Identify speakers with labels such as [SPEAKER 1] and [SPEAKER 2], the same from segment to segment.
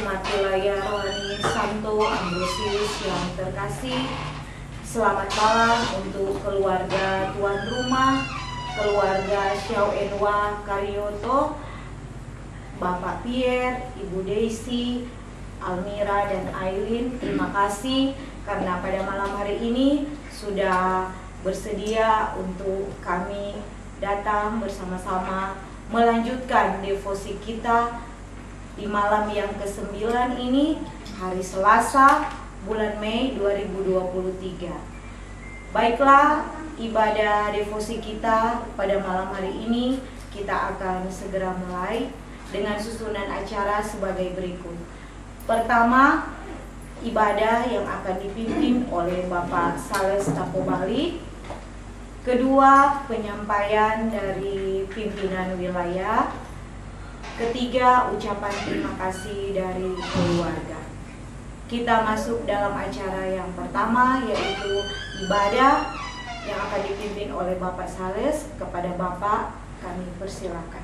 [SPEAKER 1] Jemaat Wilayah Rohani Santo Ambrosius yang terkasih, selamat malam untuk keluarga tuan rumah, keluarga Xiao Enwa Karyoto, Bapak Pierre, Ibu Daisy, Almira dan Aileen. Terima kasih karena pada malam hari ini sudah bersedia untuk kami datang bersama-sama melanjutkan devosi kita di malam yang ke-9 ini, hari Selasa, bulan Mei 2023. Baiklah, ibadah devosi kita pada malam hari ini kita akan segera mulai dengan susunan acara sebagai berikut. Pertama, ibadah yang akan dipimpin oleh Bapak Sales Tapobali. Kedua, penyampaian dari pimpinan wilayah. Ketiga, ucapan terima kasih dari keluarga. Kita masuk dalam acara yang pertama, yaitu ibadah yang akan dipimpin oleh Bapak Sales. Kepada Bapak, kami persilakan.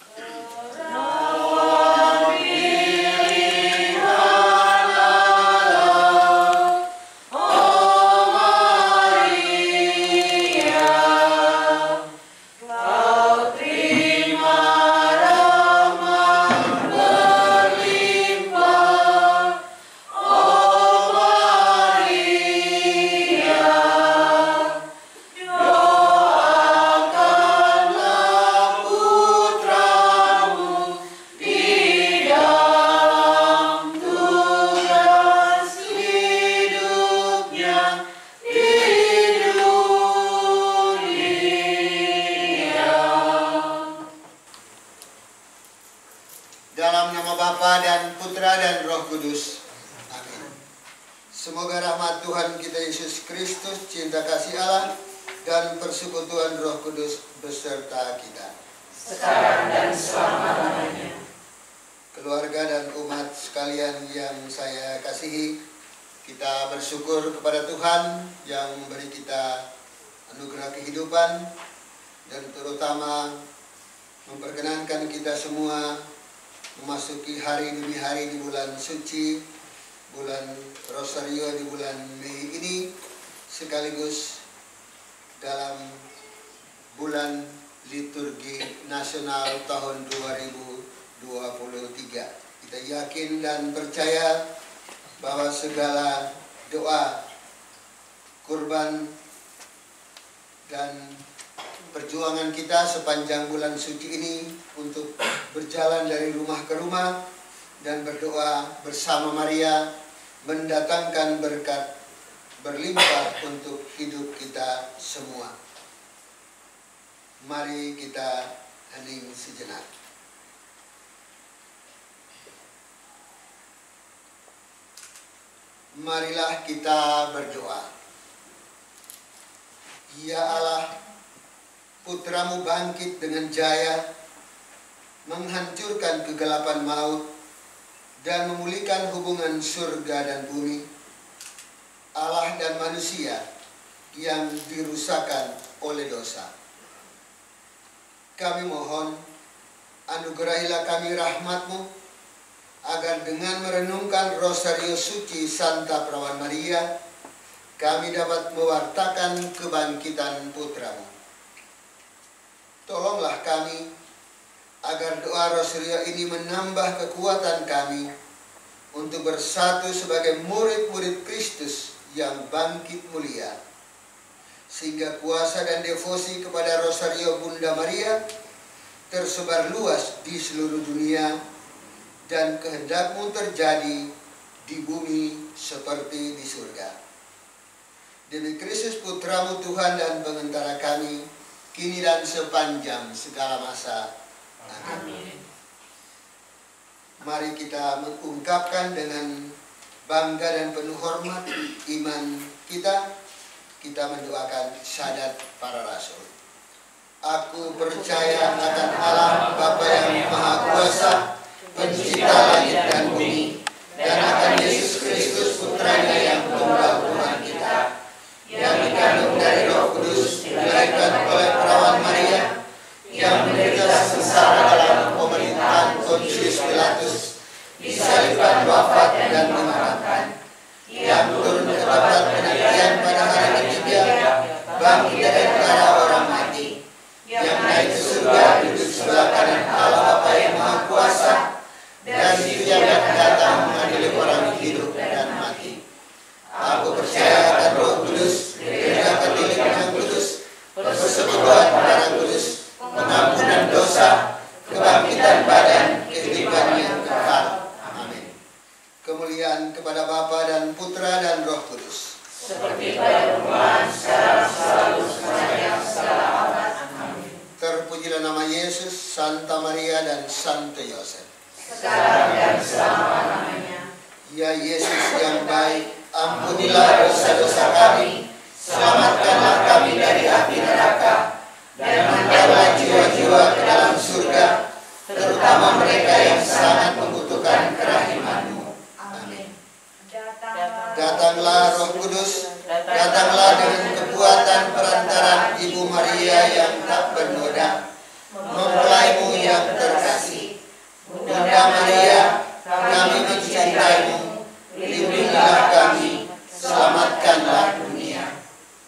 [SPEAKER 2] Dalam nama Bapa dan Putra dan Roh Kudus. Amin. Semoga rahmat Tuhan kita Yesus Kristus, cinta kasih Allah, dan persekutuan Roh Kudus beserta kita
[SPEAKER 3] sekarang dan selama-lamanya.
[SPEAKER 2] Keluarga dan umat sekalian yang saya kasihi, kita bersyukur kepada Tuhan yang memberi kita anugerah kehidupan dan terutama memperkenankan kita semua memasuki hari demi hari di bulan suci, bulan Rosario di bulan Mei ini, sekaligus dalam bulan liturgi nasional tahun 2023. Kita yakin dan percaya bahwa segala doa, kurban, dan perjuangan kita sepanjang bulan suci ini untuk berjalan dari rumah ke rumah dan berdoa bersama Maria mendatangkan berkat berlimpah untuk hidup kita semua. Mari kita hening sejenak. Marilah kita berdoa. Ya Allah, Putramu bangkit dengan jaya, menghancurkan kegelapan maut, dan memulihkan hubungan surga dan bumi, Allah dan manusia yang dirusakkan oleh dosa. Kami mohon, anugerahilah kami rahmat-Mu, agar dengan merenungkan Rosario Suci Santa Perawan Maria, kami dapat mewartakan kebangkitan Putra-Mu. Tolonglah kami, agar doa Rosario ini menambah kekuatan kami untuk bersatu sebagai murid-murid Kristus yang bangkit mulia, sehingga kuasa dan devosi kepada Rosario Bunda Maria tersebar luas di seluruh dunia, dan kehendak-Mu terjadi di bumi seperti di surga. Demi Kristus Putra-Mu Tuhan dan Pengantara kami, kini dan sepanjang segala masa. Amin. Mari kita mengungkapkan dengan bangga dan penuh hormat iman kita. Kita mendoakan syahadat para rasul. Aku percaya akan Allah Bapa yang Maha Kuasa, Pencipta langit dan bumi, dan akan Yesus Kristus Putranya yang tunggal Tuhan kita, yang dikandung dari Roh Kudus, dilahirkan oleh perawan Maria, yang menderita sengsara dalam pemerintahan Pontius Pilatus, disalibkan Kristus yang akan datang mengadili orang hidup dan mati. Aku percaya akan Roh Kudus, gereja Katolik yang kudus, persekutuan darah kudus, pengampunan dosa, kebangkitan badan, kehidupan yang kekal. Amin. Kemuliaan kepada Bapa dan Putra dan Roh Kudus.
[SPEAKER 3] Seperti pada permulaan, sekarang, selalu, sepanjang segala abad. Amin.
[SPEAKER 2] Terpujilah nama Yesus, Santa Maria dan Santo Yosef.
[SPEAKER 3] Sekarang dan selama-lamanya.
[SPEAKER 2] Ya Yesus yang baik, ampunilah dosa-dosa kami, selamatkanlah kami dari api neraka, dan hantarlah jiwa-jiwa ke dalam surga, terutama mereka yang sangat membutuhkan kerahiman-Mu. Amin. Datanglah Roh Kudus, datanglah dengan kekuatan perantaraan Ibu Maria yang tak bernoda, mempelai-Mu yang terkasih. Bunda Maria, kami mencintai-Mu, lindungilah kami, selamatkanlah dunia.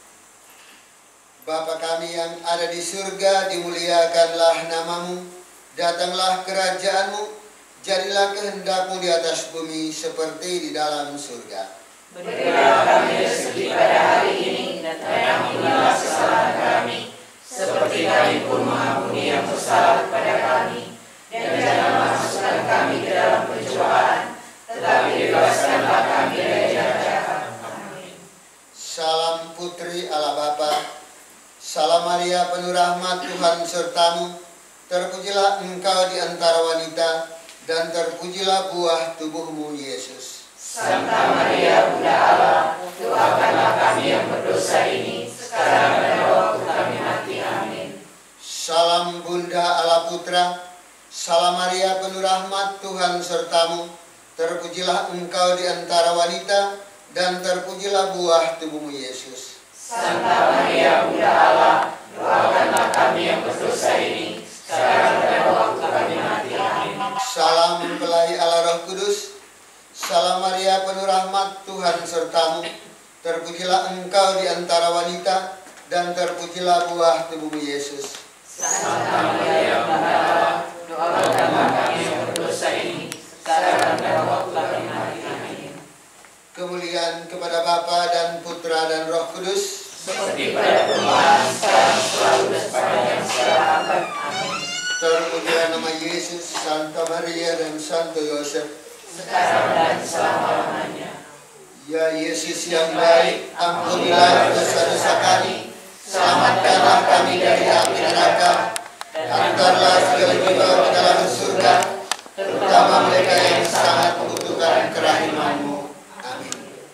[SPEAKER 2] Bapa kami yang ada di surga, dimuliakanlah nama-Mu, datanglah kerajaan-Mu, jadilah kehendak-Mu di atas bumi seperti di dalam surga.
[SPEAKER 3] Berilah kami rezeki pada hari ini, dan ampunilah kesalahan kami, seperti kami pun mengampuni yang bersalah kepada kami. Dan jangan masukkan kami ke dalam pencobaan, tetapi bebaskanlah kami dari yang jahat. Amin.
[SPEAKER 2] Salam Putri Allah Bapa, salam Maria penuh rahmat, Tuhan sertamu. Terpujilah engkau di antara wanita, dan terpujilah buah tubuh-Mu Yesus.
[SPEAKER 3] Santa Maria Bunda Allah, doakanlah kami yang berdosa ini, sekarang dan waktu kami mati. Amin.
[SPEAKER 2] Salam Bunda Allah Putra, salam Maria penuh rahmat, Tuhan sertamu. Terpujilah engkau di antara wanita, dan terpujilah buah tubuh-Mu Yesus.
[SPEAKER 3] Santa Maria Bunda Allah, doakanlah kami yang berdosa ini, sekarang dan waktu kami mati. Amin.
[SPEAKER 2] Salam mempelai Allah Roh Kudus, salam Maria penuh rahmat, Tuhan sertamu. Terpujilah engkau di antara wanita, dan terpujilah buah tubuh-Mu Yesus.
[SPEAKER 3] Santa Maria Bunda Allah, doakanlah kami yang berdosa ini, sekarang dan waktu kami mati. Amin.
[SPEAKER 2] Kemuliaan kepada Bapa dan Putra dan Roh Kudus,
[SPEAKER 3] seperti pada permulaan, sekarang, selalu, dan sepanjang segala abad. Amin.
[SPEAKER 2] terpujilah nama Yesus, Santa Maria dan Santo Yosef,
[SPEAKER 3] sekarang dan selama-lamanya.
[SPEAKER 2] Ya Yesus yang baik, ampunilah dosa-dosa kami, selamatkanlah kami dari api neraka, hantarlah segala jiwa ke dalam surga, terutama mereka yang sangat membutuhkan kerahiman-Mu. Amin.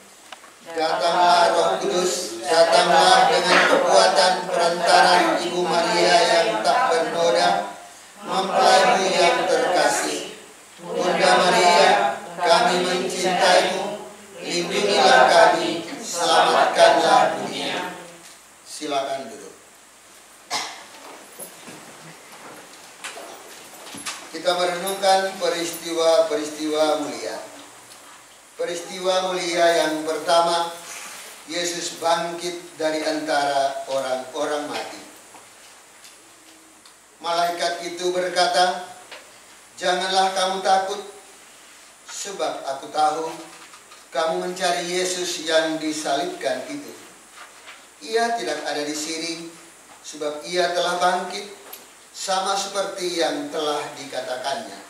[SPEAKER 2] Datanglah Roh Kudus, datanglah dengan kekuatan perantaraan Ibu Maria yang tak bernoda, mempelai-Mu yang terkasih. Bunda Maria, kami mencintai-Mu, lindungilah kami, selamatkanlah dunia. Silakan duduk. Kita merenungkan peristiwa-peristiwa mulia. Peristiwa mulia yang pertama, Yesus bangkit dari antara orang-orang mati. Malaikat itu berkata, "Janganlah kamu takut, sebab aku tahu kamu mencari Yesus yang disalibkan itu. Ia tidak ada di sini, sebab ia telah bangkit, sama seperti yang telah dikatakannya."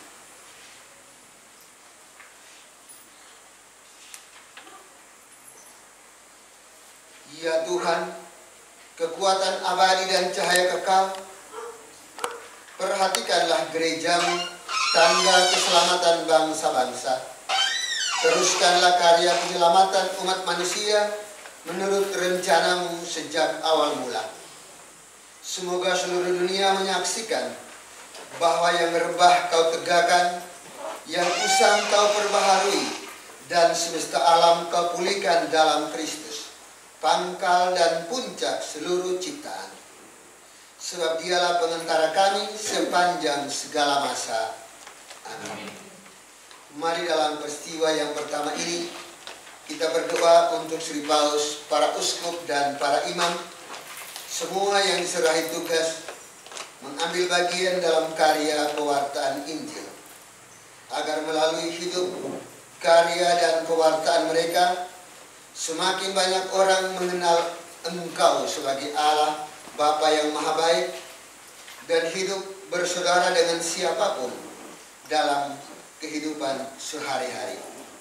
[SPEAKER 2] Ya Tuhan, kekuatan abadi dan cahaya kekal, perhatikanlah gereja-Mu, tanda keselamatan bangsa-bangsa. Teruskanlah karya penyelamatan umat manusia menurut rencana-Mu sejak awal mula. Semoga seluruh dunia menyaksikan bahwa yang rebah Kau tegakkan, yang usang Kau perbaharui, dan semesta alam Kau pulihkan dalam Kristus, pangkal dan puncak seluruh ciptaan. Sebab Dialah pengantara kami sepanjang segala masa. Amin. Mari dalam peristiwa yang pertama ini kita berdoa untuk Sri Paus, para uskup dan para imam, semua yang diserahi tugas mengambil bagian dalam karya pewartaan Injil, agar melalui hidup, karya, dan pewartaan mereka, semakin banyak orang mengenal Engkau sebagai Allah, Bapa yang Maha Baik, dan hidup bersaudara dengan siapapun dalam kehidupan sehari-hari.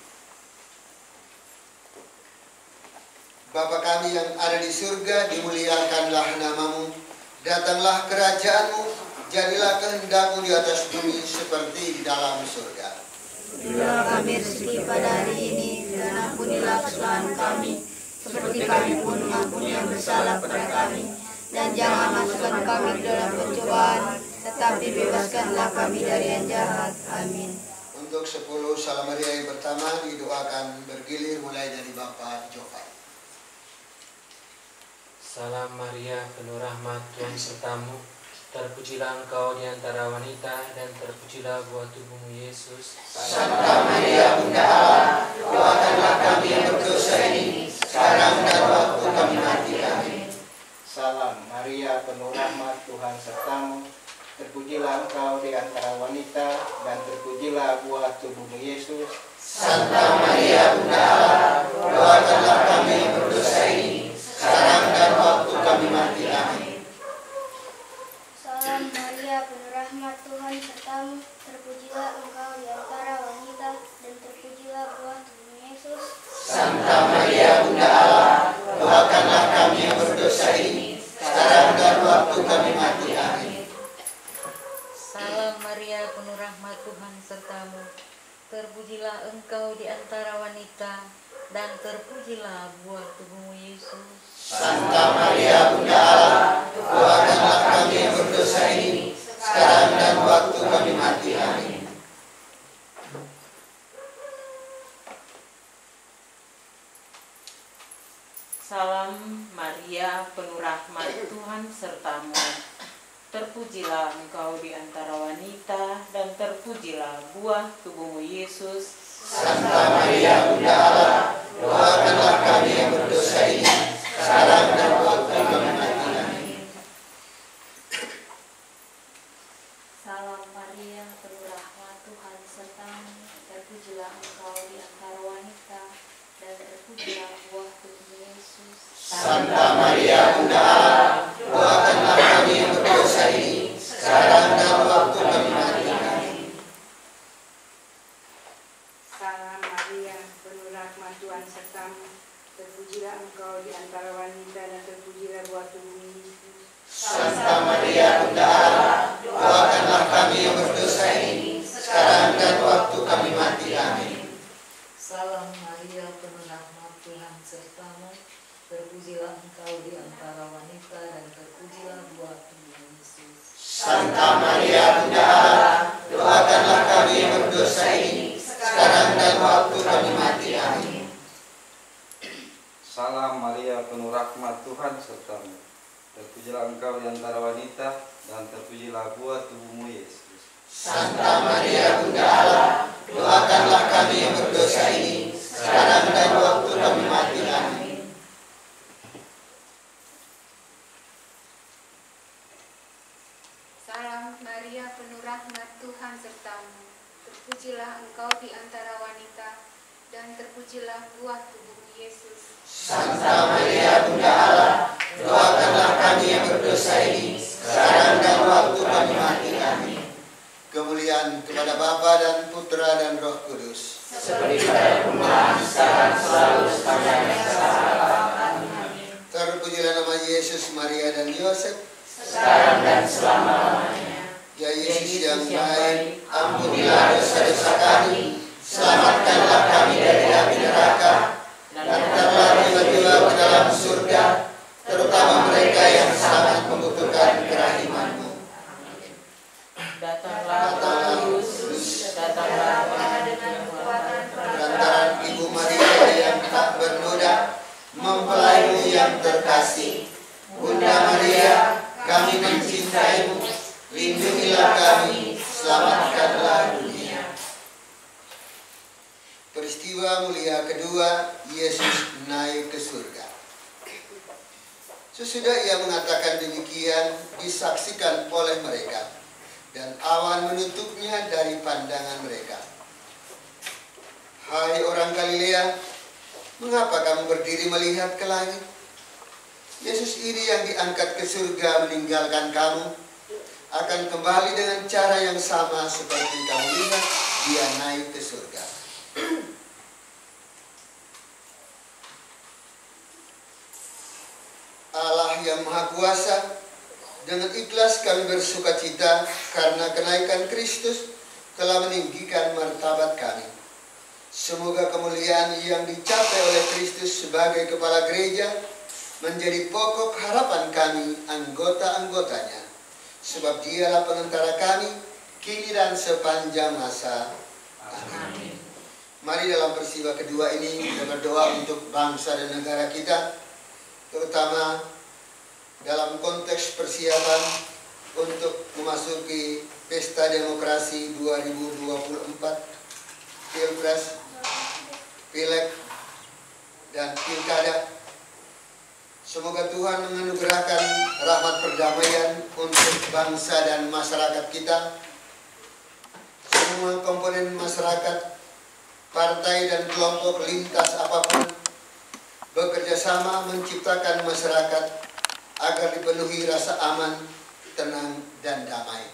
[SPEAKER 2] Bapa kami yang ada di surga, dimuliakanlah namamu, datanglah kerajaan-Mu, jadilah kehendak-Mu di atas bumi seperti di dalam surga.
[SPEAKER 4] Berilah kami rezeki pada hari ini, dan ampunilah kesalahan kami, seperti kami pun mengampuni yang bersalah pada kami. Dan jangan masukkan kami ke dalam pencobaan, tetapi bebaskanlah kami dari yang jahat. Amin.
[SPEAKER 2] Untuk 10 Salam Maria yang pertama didoakan bergilir mulai dari Bapak Jovan.
[SPEAKER 5] Salam Maria, penuh rahmat, Tuhan sertamu. Terpujilah engkau di antara wanita, dan terpujilah buah tubuhmu Yesus.
[SPEAKER 3] Santa Maria Bunda Allah, doakanlah kami yang berdosa ini, sekarang dan waktu kami mati. Amin.
[SPEAKER 6] Salam Maria, penuh rahmat, Tuhan sertamu. Terpujilah engkau di antara wanita, dan terpujilah buah tubuhmu Yesus.
[SPEAKER 3] Santa Maria Bunda Allah, doakanlah kami yang berdosa ini, sekarang dan waktu kami mati. Amin.
[SPEAKER 7] Salam Maria, penuh rahmat, Tuhan sertamu. Terpujilah engkau di antara wanita, dan terpujilah buah tubuhmu Yesus.
[SPEAKER 3] Santa Maria Bunda Allah, doakanlah kami yang berdosa ini, sekarang dan waktu kami mati. Amin.
[SPEAKER 8] Salam Maria, penuh rahmat, Tuhan sertamu. Terpujilah engkau di antara wanita, dan terpujilah buah tubuhmu Yesus.
[SPEAKER 3] Santa Maria Bunda Allah, doakanlah kami yang berdosa ini, sekarang dan waktu kami mati. Amin.
[SPEAKER 9] Salam Maria, penuh rahmat, Tuhan sertamu. Terpujilah engkau di antara wanita, dan terpujilah buah tubuhmu Yesus.
[SPEAKER 3] Santa Maria Bunda Allah, doakanlah kami yang berdosa ini, sekarang dan waktu kami mati. Amin.
[SPEAKER 1] Salam Maria, penuh rahmat, Tuhan sertamu. Terpujilah engkau di antara wanita, dan terpujilah buah tubuhmu Yesus.
[SPEAKER 3] Santa Maria Bunda Allah, doakanlah kami yang berdosa ini, sekarang dan waktu kami mati. Amin.
[SPEAKER 4] Salam Maria, penuh rahmat, Tuhan sertamu. Terpujilah engkau di antara wanita, dan terpujilah buah tubuhmu Yesus.
[SPEAKER 3] Santa Maria Bunda Allah, doakanlah kami yang berdosa ini, sekarang dan waktu kami mati. Amin.
[SPEAKER 8] Salam Maria, penuh rahmat, Tuhan sertamu. Terpujilah engkau di antara wanita, dan terpujilah buah tubuhmu Yesus.
[SPEAKER 3] Santa Maria Bunda Allah, doakanlah kami yang berdosa ini, sekarang dan waktu kami mati. Amin.
[SPEAKER 10] Salam Maria, penuh rahmat, Tuhan sertamu. Terpujilah engkau di antara wanita, dan terpujilah buah tubuhmu Yesus.
[SPEAKER 3] Santa Maria Bunda Allah, doakanlah kami yang berdosa ini, sekarang dan waktu kami mati. Amin.
[SPEAKER 4] Salam Maria, penuh rahmat, Tuhan sertamu. Terpujilah engkau di antara wanita, dan terpujilah buah tubuhmu Yesus.
[SPEAKER 3] Santa Maria Bunda Allah, doakanlah kami yang berdosa ini, sekarang dan waktu kami mati. Amin.
[SPEAKER 2] Kemuliaan kepada Bapa dan Putra dan Roh Kudus.
[SPEAKER 3] Seperti pada permulaan, sekarang, selalu, sepanjang masa. Amin.
[SPEAKER 2] Terpujilah nama Yesus, Maria, dan Yosef,
[SPEAKER 3] Sekarang dan selama-lamanya.
[SPEAKER 2] Ya Yesus yang baik,
[SPEAKER 3] Ampunilah dosa-dosa kami, selamatkanlah kami dari api neraka, dan hantarlah jiwa-jiwa ke dalam surga, terutama mereka yang sangat membutuhkan kerahiman-Mu.
[SPEAKER 9] Datanglah Yesus, datanglah dengan kekuatan
[SPEAKER 2] Lantaran Ibu Maria yang tak bernoda,
[SPEAKER 3] mempelai-Mu yang terkasih, Bunda Maria, kami mencintai-Mu, lindungilah kami, selamatkanlah dunia.
[SPEAKER 2] peristiwa mulia kedua, Yesus naik ke surga. Sesudah ia mengatakan demikian, disaksikan oleh mereka, dan awan menutupnya dari pandangan mereka. Hai orang Galilea, mengapa kamu berdiri melihat ke langit? Yesus ini yang diangkat ke surga meninggalkan kamu, akan kembali dengan cara yang sama seperti kamu lihat dia naik ke surga. Allah yang Maha Kuasa, dengan ikhlas kami bersuka cita karena kenaikan Kristus telah meninggikan martabat kami. Semoga kemuliaan yang dicapai oleh Kristus sebagai kepala gereja menjadi pokok harapan kami anggota-anggotanya, sebab dialah pengantara kami kini dan sepanjang masa. Amin. Mari dalam peristiwa kedua ini kita berdoa untuk bangsa dan negara kita, terutama dalam konteks persiapan untuk memasuki Pesta Demokrasi 2024, Pilpres, Pileg, dan Pilkada. Semoga Tuhan menganugerahkan rahmat perdamaian untuk bangsa dan masyarakat kita. Semua komponen masyarakat, partai dan kelompok lintas apapun bekerja sama menciptakan masyarakat agar dipenuhi rasa aman, tenang, dan damai.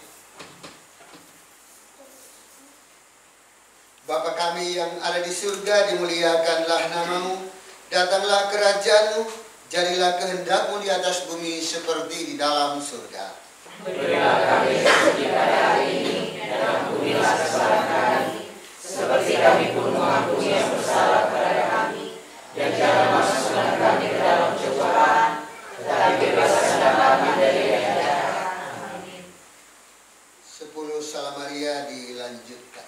[SPEAKER 2] Bapa kami yang ada di surga, dimuliakanlah namamu, datanglah kerajaan-Mu, jadilah kehendak-Mu di atas bumi seperti di dalam surga.
[SPEAKER 3] Berilah kami rezeki pada hari ini, dan ampunilah kesalahan kami, seperti kami pun mengampuni yang bersalah kepada kami. Dan jangan masukkan kami ke dalam cobaan, tetapi bebaskanlah kami dari yang jahat. Amin.
[SPEAKER 2] 10 Salam Maria dilanjutkan.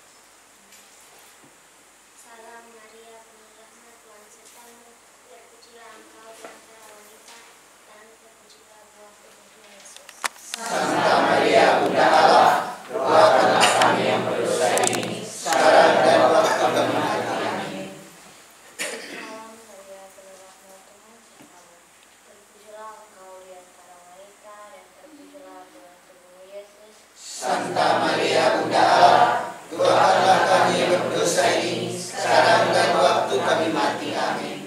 [SPEAKER 7] Salam Maria, penuh rahmat, Tuhan sertamu, terpujilah engkau di antara wanita, dan terpujilah buah tubuhmu Yesus.
[SPEAKER 3] Santa Maria, Bunda Allah, doakanlah kami yang berdosa ini, sekarang dan waktu kami mati. Amin.
[SPEAKER 7] Salam Maria, penuh rahmat, Tuhan sertamu, terpujilah engkau di antara wanita, dan terpujilah buah tubuhmu Yesus.
[SPEAKER 3] Santa Maria, Bunda Allah, doakanlah kami yang berdosa ini, sekarang dan waktu kami mati. Amin.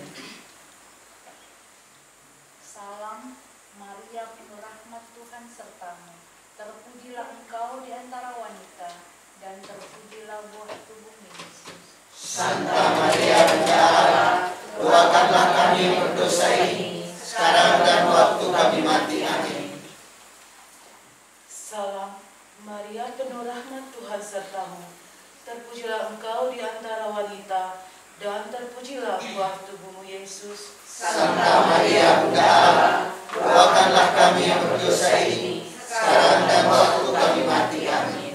[SPEAKER 1] Salam Maria, penuh rahmat, Tuhan sertamu, terpujilah engkau di antara wanita, dan terpujilah buah tubuhmu Yesus.
[SPEAKER 3] Santa Maria, Bunda Allah, doakanlah kami yang berdosa ini, sekarang dan waktu kami mati. Amin.
[SPEAKER 9] Salam Maria, penuh rahmat, Tuhan sertamu, terpujilah engkau di antara wanita, dan terpujilah buah tubuhmu Yesus.
[SPEAKER 3] Santa Maria, Bunda Allah, doakanlah kami yang berdosa ini, sekarang dan waktu kami mati. Amin.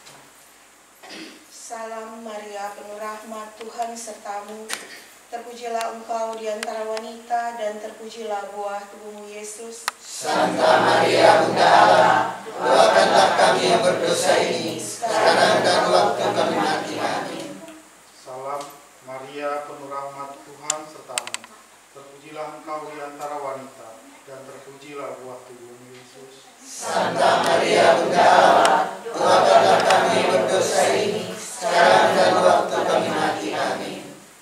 [SPEAKER 11] Salam Maria, penuh rahmat, Tuhan sertamu, terpujilah engkau di antara wanita, dan terpujilah buah tubuhmu Yesus.
[SPEAKER 3] Santa Maria, Bunda Allah, doakanlah kami yang berdosa ini, sekarang dan waktu kami mati. Amin.
[SPEAKER 12] Salam Maria, penuh rahmat, Tuhan sertamu, terpujilah engkau di antara wanita, dan terpujilah buah tubuhmu Yesus.
[SPEAKER 3] Santa Maria, Bunda Allah, doakanlah kami yang berdosa ini, sekarang dan waktu kami mati. Amin.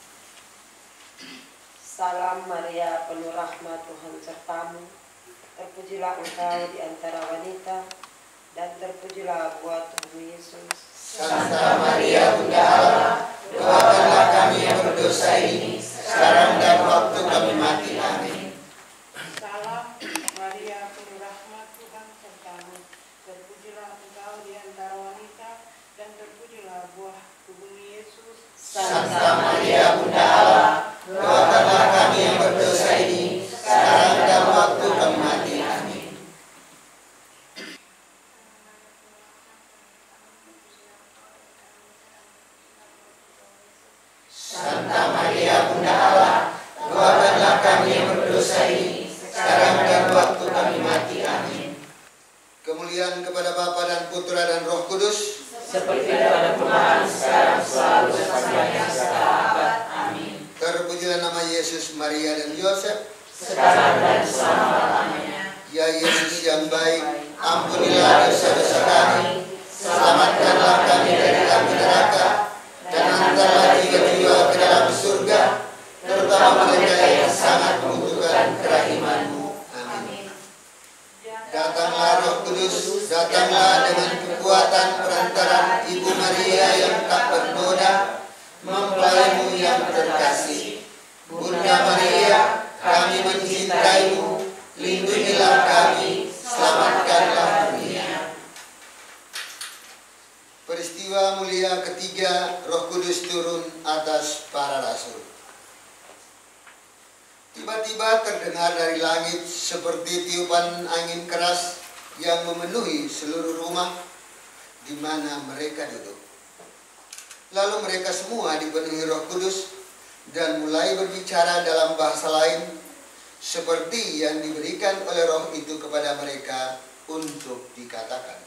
[SPEAKER 13] Salam Maria, penuh rahmat, Tuhan sertamu, terpujilah engkau di antara wanita, dan terpujilah buah tubuhmu Yesus.
[SPEAKER 3] Santa Maria, Bunda Allah, doakanlah kami yang berdosa ini, sekarang dan waktu kami mati. Amin.
[SPEAKER 11] Salam Maria, penuh rahmat, Tuhan sertamu, terpujilah engkau di antara wanita, dan terpujilah buah tubuhmu Yesus.
[SPEAKER 3] Santa Maria, Bunda Allah, doakanlah kami yang berdosa ini, sekarang dan waktu kami mati. Amin. Santa Maria, Bunda Allah, doakanlah kami yang berdosa ini, sekarang dan waktu kami mati. Amin.
[SPEAKER 2] Kemuliaan kepada Bapa dan Putra dan Roh Kudus,
[SPEAKER 3] seperti pada permulaan, sekarang, selalu, sepanjang segala abad. Amin.
[SPEAKER 2] Terpujilah nama Yesus, Maria, dan Yosef,
[SPEAKER 3] sekarang dan selama-lamanya.
[SPEAKER 2] Ya Yesus yang baik, ampunilah dosa-dosa kami, selamatkanlah kami dari api neraka, dan antarlah jiwa-jiwa terutama mereka yang sangat membutuhkan kerahiman-Mu. Amin. Datanglah Roh Kudus, datanglah dengan kekuatan perantaraan Ibu Maria yang tak bernoda, mempelai-Mu yang terkasih. Bunda Maria, kami mencintai-Mu, lindungilah kami, selamatkanlah dunia. Peristiwa mulia ketiga, Roh Kudus turun atas para rasul. Tiba-tiba terdengar dari langit seperti tiupan angin keras yang memenuhi seluruh rumah di mana mereka duduk. Lalu mereka semua dipenuhi Roh Kudus dan mulai berbicara dalam bahasa lain seperti yang diberikan oleh Roh itu kepada mereka untuk dikatakan.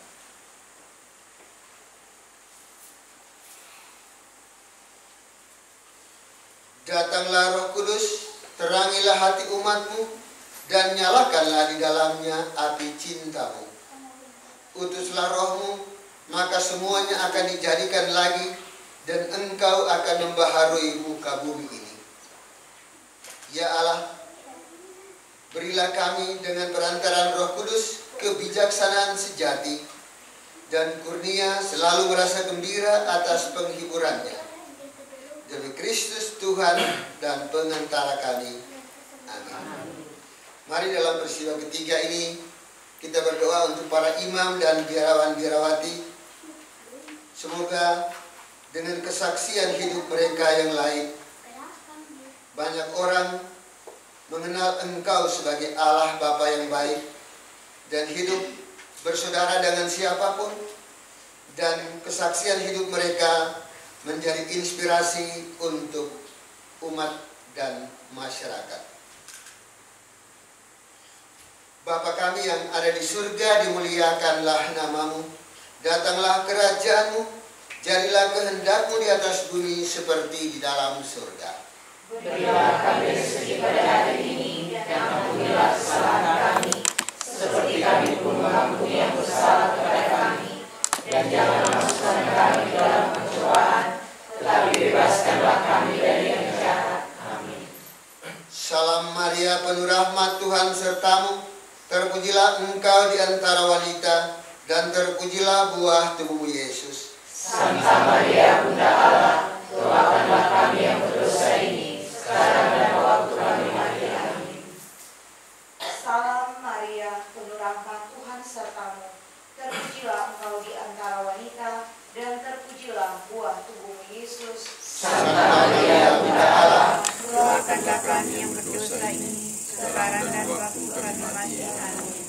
[SPEAKER 2] Datanglah Roh Kudus, terangilah hati umat-Mu, dan nyalakanlah di dalamnya api cinta-Mu. Utuslah Roh-Mu, maka semuanya akan dijadikan lagi, dan Engkau akan membaharui muka bumi ini. Ya Allah, berilah kami dengan perantaraan Roh Kudus kebijaksanaan sejati, dan kurnia selalu merasa gembira atas penghiburannya. Demi Kristus Tuhan dan pengantara kami. Amin. Mari dalam peristiwa ketiga ini kita berdoa untuk para imam dan biarawan-biarawati. Semoga dengan kesaksian hidup mereka yang lain, banyak orang mengenal Engkau sebagai Allah Bapa yang baik dan hidup bersaudara dengan siapapun, dan kesaksian hidup mereka menjadi inspirasi untuk umat dan masyarakat. Bapa kami yang ada di surga, dimuliakanlah nama-Mu. Datanglah kerajaan-Mu, jadilah kehendak-Mu di atas bumi seperti di dalam surga.
[SPEAKER 3] Berilah kami rezeki pada hari ini, dan ampunilah kesalahan kami, seperti kami pun mengampuni yang bersalah kepada kami. Dan jangan masukkan kami dalam pencobaan, tetapi bebaskanlah kami dari yang jahat. Amin.
[SPEAKER 2] Salam Maria, penuh rahmat, Tuhan sertamu. Terpujilah Engkau di antara wanita, dan terpujilah buah tubuhmu Yesus.
[SPEAKER 3] Santa Maria, Bunda Allah, doakanlah kami yang berdosa ini, sekarang dan waktu kami mati. Amin.
[SPEAKER 4] Salam Maria, penuh rahmat, Tuhan sertamu. Terpujilah Engkau di antara wanita, dan terpujilah buah tubuhmu Yesus.
[SPEAKER 3] Santa Maria, Bunda Allah,
[SPEAKER 4] doakanlah kami yang berdosa ini, sekarang dan waktu kami mati. Amin.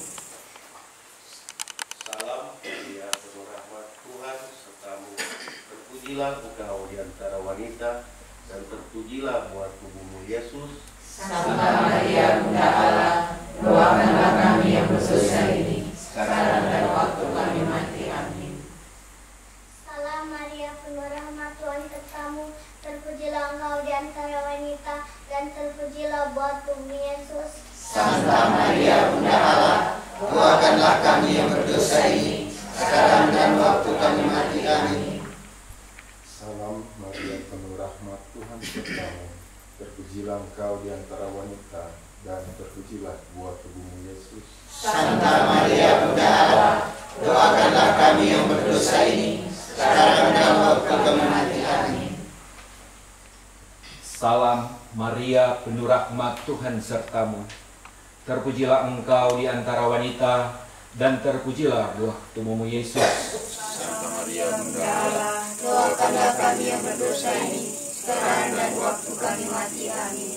[SPEAKER 14] Salam Maria, penuh rahmat, Tuhan sertamu. Terpujilah Engkau di antara wanita, dan terpujilah buah tubuhmu Yesus.
[SPEAKER 3] Santa Maria, Bunda Allah, doakanlah kami yang berdosa ini, sekarang dan waktu kami mati. Amin.
[SPEAKER 7] Salam Maria, penuh rahmat, Tuhan sertamu. Terpujilah Engkau di antara wanita, dan terpujilah buah tubuhmu Yesus.
[SPEAKER 3] Santa Maria, Bunda Allah,
[SPEAKER 2] Doakanlah kami yang berdosa ini, sekarang dan waktu kami mati. Amin.
[SPEAKER 15] Salam Maria, penuh rahmat, Tuhan sertamu. Terpujilah Engkau di antara wanita, dan terpujilah buah tubuhmu Yesus.
[SPEAKER 3] Santa Maria, Bunda Allah, doakanlah kami yang berdosa ini, sekarang dan waktu kami mati. Amin.
[SPEAKER 16] Salam Maria, penuh rahmat, Tuhan sertamu. Terpujilah Engkau di antara wanita, dan terpujilah buah tubuhmu Yesus.
[SPEAKER 15] Santa Maria, Bunda Allah, doakanlah kami yang berdosa ini, sekarang dan waktu kami mati. Amin.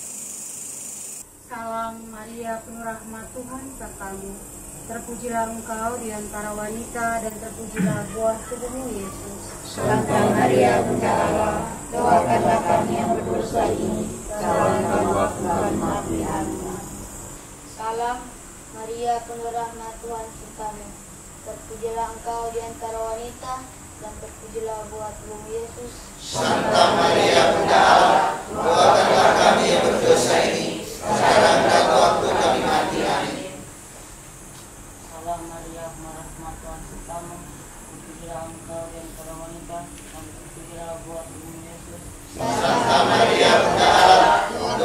[SPEAKER 4] Salam Maria, penuh rahmat, Tuhan sertamu. Terpujilah Engkau di antara wanita, dan terpujilah buah tubuhmu Yesus.
[SPEAKER 15] Santa Maria, Bunda Allah, doakanlah kami yang berdosa ini, sekarang dan waktu kami mati. Amin.
[SPEAKER 7] Salam Maria, penuh rahmat, Tuhan sertamu. Terpujilah Engkau di antara wanita, dan terpujilah buah tubuhmu Yesus.
[SPEAKER 2] Santa Maria, Bunda Allah, doakanlah kami yang berdosa ini, sekarang dan waktu kami mati. Amin.
[SPEAKER 8] Salam Maria, penuh rahmat, Tuhan sertamu. Terpujilah Engkau di antara wanita, dan terpujilah buah tubuhmu Yesus.
[SPEAKER 2] Santa Maria, Bunda Allah,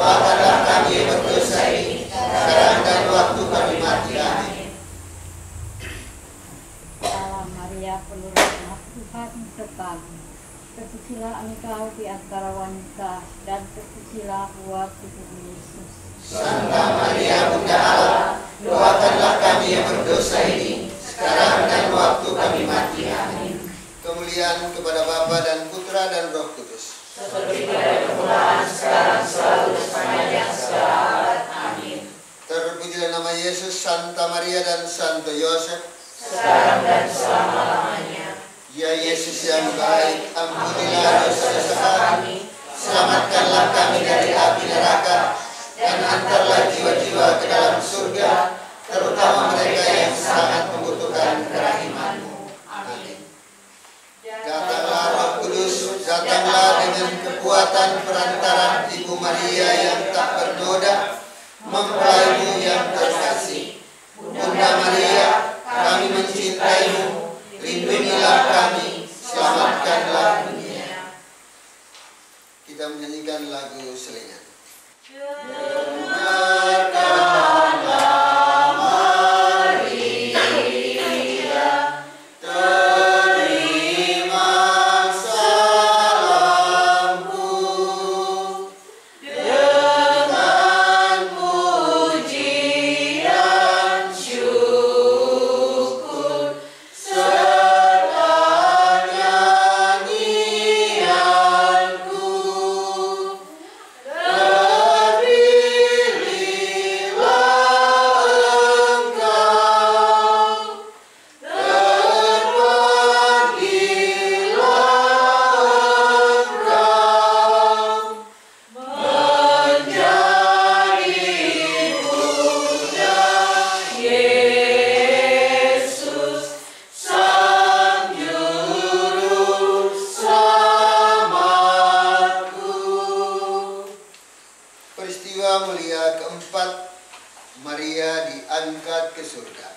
[SPEAKER 4] antara wanita, dan terpujilah buah tubuh Yesus.
[SPEAKER 2] Santa Maria Bunda Allah, doakanlah kami yang berdosa ini, sekarang dan waktu kami mati. Amin. Kemuliaan kepada Bapa dan Putra dan Roh Kudus.
[SPEAKER 3] Seperti pada permulaan, sekarang, selalu, sepanjang segala abad. Amin.
[SPEAKER 2] Terpujilah nama Yesus, Santa Maria dan Santo Yosef,
[SPEAKER 3] sekarang dan selama-lamanya.
[SPEAKER 2] Ya Yesus yang baik, ampunilah dosa-dosa kami, selamatkanlah kami dari api neraka, dan antarlah jiwa-jiwa ke dalam surga, terutama mereka yang sangat membutuhkan kerahiman-Mu. Amin. Datanglah Roh Kudus, datanglah dengan kekuatan perantaran Ibu Maria yang tak bernoda, mempelai-Mu yang terkasih. Bunda Maria, kami mencintai-Mu, lindungilah kami, selamatkanlah dunia. Kita menyanyikan lagu Selingan. Dengarkanlah Maria, terima salamku, dengan pujian syukur serta nyanyianku. Peristiwa mulia keempat, Maria diangkat ke surga.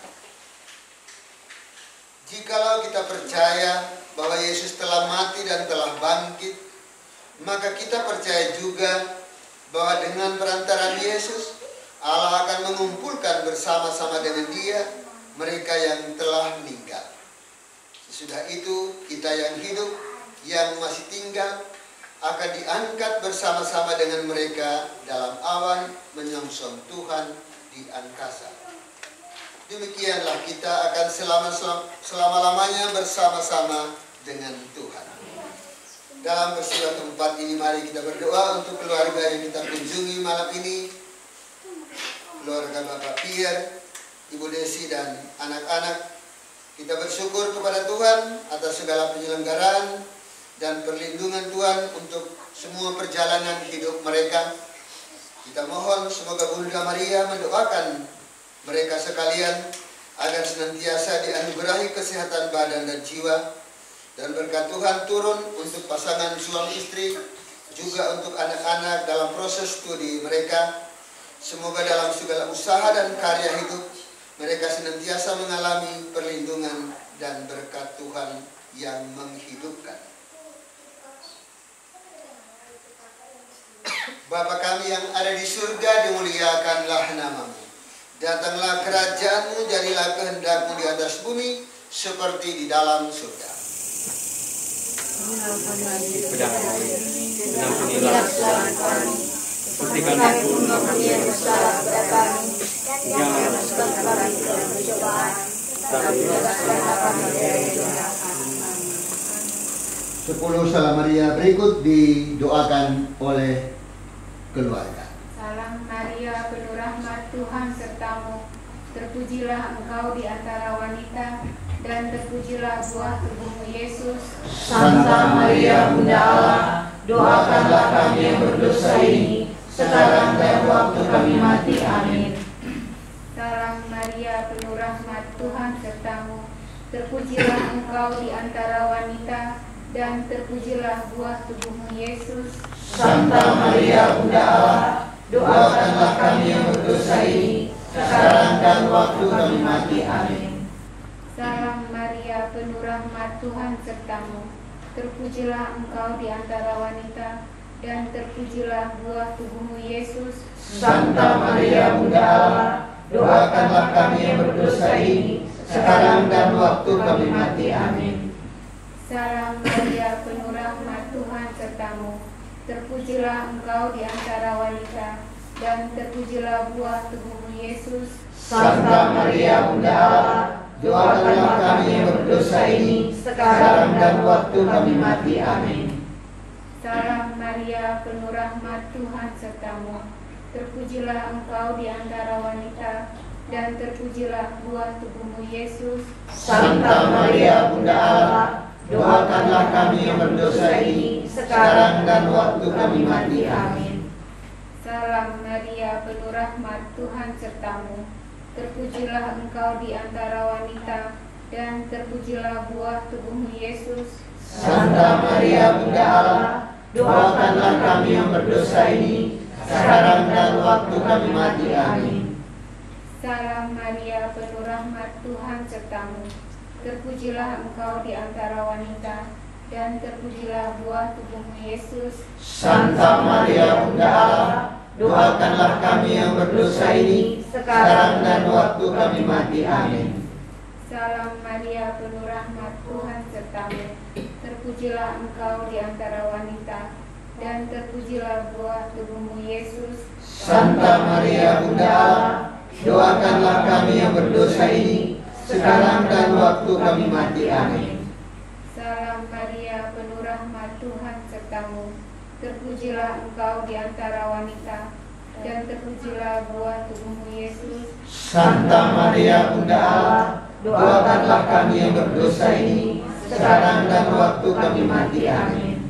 [SPEAKER 2] Jikalau kita percaya bahwa Yesus telah mati dan telah bangkit, maka kita percaya juga bahwa dengan perantaran Yesus, Allah akan mengumpulkan bersama-sama dengan Dia mereka yang telah meninggal. Sesudah itu, kita yang hidup, yang masih tinggal, akan diangkat bersama-sama dengan mereka dalam awan menyongsong Tuhan di angkasa. Demikianlah kita akan selama-lamanya bersama-sama dengan Tuhan. Dalam peristiwa keempat ini, mari kita berdoa untuk keluarga yang kita kunjungi malam ini. Keluarga Bapak Pierre, Ibu Desi, dan anak-anak. Kita bersyukur kepada Tuhan atas segala penyelenggaraan dan perlindungan Tuhan untuk semua perjalanan hidup mereka. Kita mohon semoga Bunda Maria mendoakan mereka sekalian agar senantiasa dianugerahi kesehatan badan dan jiwa, dan berkat Tuhan turun untuk pasangan suami istri, juga untuk anak-anak dalam proses studi mereka. Semoga dalam segala usaha dan karya hidup mereka senantiasa mengalami perlindungan dan berkat Tuhan yang menghidupkan. Bapa kami yang ada di surga, dimuliakanlah nama-Mu. Datanglah kerajaan-Mu, jadilah kehendak-Mu di atas bumi seperti di dalam surga.
[SPEAKER 4] Ampunilah kesalahan kami, seperti kami pun mengampuni yang bersalah kepada kami. Jangan masukkan kami ke dalam pencobaan, tapi bebaskanlah kami dari jahat.
[SPEAKER 2] 10 Salam Maria berikut didoakan oleh keluarga.
[SPEAKER 17] Salam Maria, penuh rahmat, Tuhan sertamu. Terpujilah engkau di antara wanita, dan terpujilah buah tubuhmu Yesus.
[SPEAKER 3] Santa Maria Bunda Allah, doakanlah kami yang berdosa ini, sekarang dan waktu kami mati. Amin.
[SPEAKER 17] Salam Maria, penuh rahmat, Tuhan sertamu. Terpujilah engkau di antara wanita, dan terpujilah buah tubuhmu Yesus.
[SPEAKER 3] Santa Maria Bunda Allah, doakanlah kami yang berdosa ini, sekarang dan waktu kami mati. Amin.
[SPEAKER 17] Salam Maria, penuh rahmat, Tuhan sertamu. Terpujilah engkau di antara wanita, dan terpujilah buah tubuhmu Yesus.
[SPEAKER 3] Santa Maria Bunda Allah, doakanlah kami yang berdosa ini, sekarang dan waktu kami mati. Amin.
[SPEAKER 17] Salam Maria, penuh rahmat, Tuhan sertamu. Terpujilah Engkau di antara wanita, dan terpujilah buah tubuhmu Yesus.
[SPEAKER 2] Santa Maria Bunda Allah, doakanlah kami yang berdosa ini, sekarang dan waktu kami mati. Amin.
[SPEAKER 17] Salam Maria, penuh rahmat, Tuhan sertamu. Terpujilah Engkau di antara wanita, dan terpujilah buah tubuhmu Yesus.
[SPEAKER 2] Santa Maria Bunda Allah, doakanlah kami yang berdosa ini, sekarang dan waktu kami mati. Amin.
[SPEAKER 17] Salam Maria, penuh rahmat, Tuhan sertamu. Terpujilah Engkau di antara wanita, dan terpujilah buah tubuhmu Yesus.
[SPEAKER 2] Santa Maria Bunda Allah, doakanlah kami yang berdosa ini, sekarang dan waktu kami mati. Amin.
[SPEAKER 17] Salam Maria, penuh rahmat, Tuhan sertamu. Terpujilah Engkau di antara wanita, dan terpujilah buah tubuhmu Yesus.
[SPEAKER 2] Santa Maria Bunda Allah, doakanlah kami yang berdosa ini, sekarang dan waktu kami mati. Amin.
[SPEAKER 17] Salam Maria, penuh rahmat, Tuhan sertamu. Terpujilah Engkau di antara wanita, dan terpujilah buah tubuhmu Yesus.
[SPEAKER 2] Santa Maria Bunda Allah, doakanlah kami yang berdosa ini, sekarang dan waktu kami mati. Amin.
[SPEAKER 17] Salam Maria, penuh rahmat, Tuhan sertamu. Terpujilah Engkau di antara wanita, dan terpujilah buah tubuhmu Yesus.
[SPEAKER 2] Santa Maria Bunda Allah, doakanlah kami yang berdosa ini, sekarang dan waktu kami mati. Amin.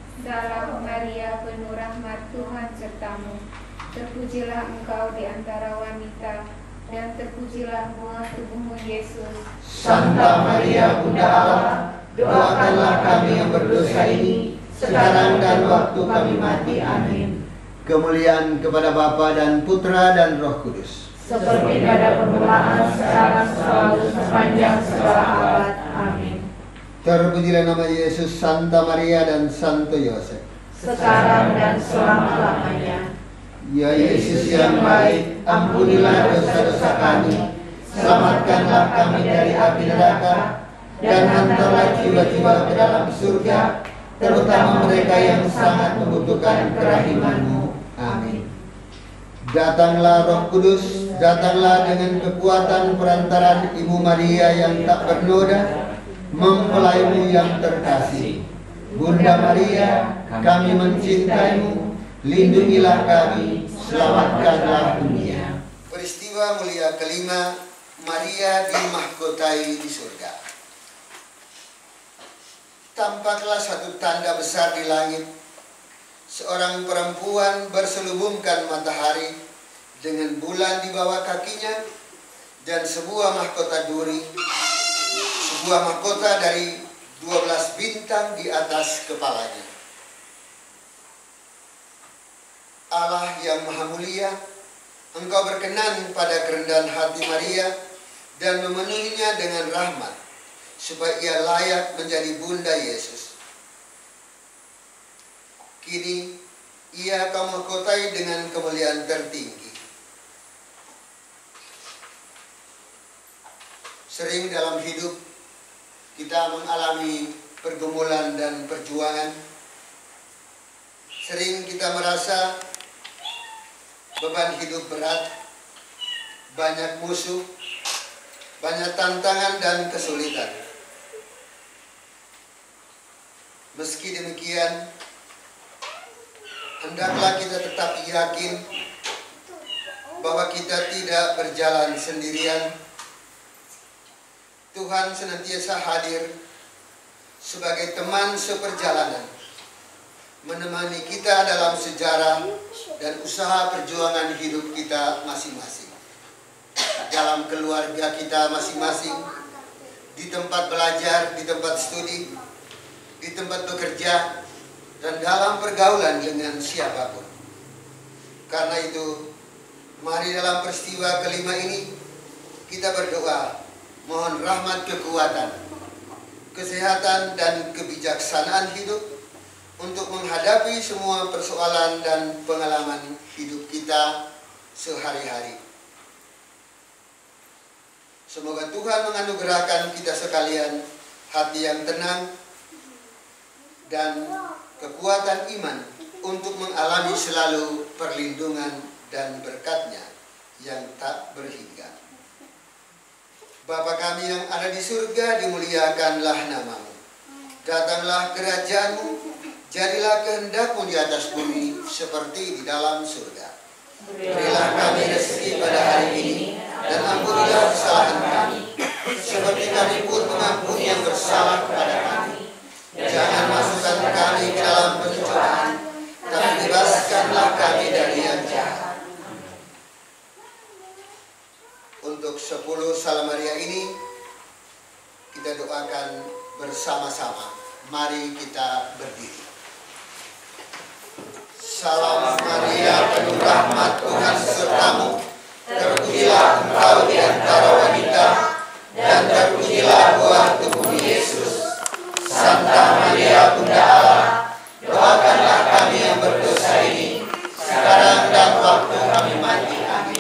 [SPEAKER 17] Salam Maria, penuh rahmat, Tuhan sertamu. Terpujilah Engkau di antara wanita, dan terpujilah buah tubuhmu Yesus.
[SPEAKER 2] Santa Maria Bunda Allah, doakanlah kami yang berdosa ini, sekarang dan waktu kami mati. Amin. Kemuliaan kepada Bapa dan Putra dan Roh Kudus,
[SPEAKER 3] seperti pada permulaan, sekarang, selalu, sepanjang segala abad. Amin.
[SPEAKER 2] Terpujilah nama Yesus, Santa Maria dan Santo Yosef,
[SPEAKER 3] sekarang dan selama-lamanya.
[SPEAKER 2] Ya Yesus yang baik, ampunilah dosa-dosa kami, selamatkanlah kami dari api neraka, dan hantarlah jiwa-jiwa ke dalam surga, terutama mereka yang sangat membutuhkan kerahiman-Mu. Amin. Datanglah Roh Kudus, datanglah dengan kekuatan perantaran Ibu Maria yang tak bernoda, mempelaimu yang terkasih. Bunda Maria, kami mencintai-Mu, lindungilah kami, selamatkanlah dunia. Peristiwa mulia kelima, Maria dimahkotai di surga. Tampaklah satu tanda besar di langit. Seorang perempuan berselubungkan matahari dengan bulan di bawah kakinya, dan sebuah mahkota duri, sebuah mahkota dari 12 bintang di atas kepalanya. Allah yang maha mulia, Engkau berkenan pada kerendahan hati Maria dan memenuhinya dengan rahmat, supaya ia layak menjadi bunda Yesus. Kini ia Kau mahkotai dengan kemuliaan tertinggi. Sering dalam hidup kita mengalami pergumulan dan perjuangan. Sering kita merasa beban hidup berat, banyak musuh, banyak tantangan dan kesulitan. Meski demikian, hendaklah kita tetap yakin bahwa kita tidak berjalan sendirian. Tuhan senantiasa hadir sebagai teman seperjalanan, menemani kita dalam sejarah dan usaha perjuangan hidup kita masing-masing. Dalam keluarga kita masing-masing, di tempat belajar, di tempat studi, di tempat bekerja, dan dalam pergaulan dengan siapapun. Karena itu, mari dalam peristiwa kelima ini kita berdoa, mohon rahmat kekuatan, kesehatan dan kebijaksanaan hidup untuk menghadapi semua persoalan dan pengalaman hidup kita sehari-hari. Semoga Tuhan menganugerahkan kita sekalian hati yang tenang dan kekuatan iman untuk mengalami selalu perlindungan dan berkat-Nya yang tak berhingga. Bapa kami yang ada di surga, dimuliakanlah nama-Mu. Datanglah kerajaan-Mu, jadilah kehendak-Mu di atas bumi seperti di dalam surga. Berilah kami rezeki pada hari ini, dan ampunilah kesalahan kami, seperti kami pun mengampuni yang bersalah kepada kami. Jangan masukkan kami ke dalam pencobaan, tapi bebaskanlah kami dari yang jahat. Untuk 10 Salam Maria ini, kita doakan bersama-sama. Mari kita berdiri. Salam Maria, penuh rahmat, Tuhan sertamu. Terpujilah engkau di antara wanita, dan terpujilah buah tubuhmu Yesus. Santa Maria, Bunda Allah, doakanlah kami yang berdosa ini, sekarang dan waktu kami mati. Amin.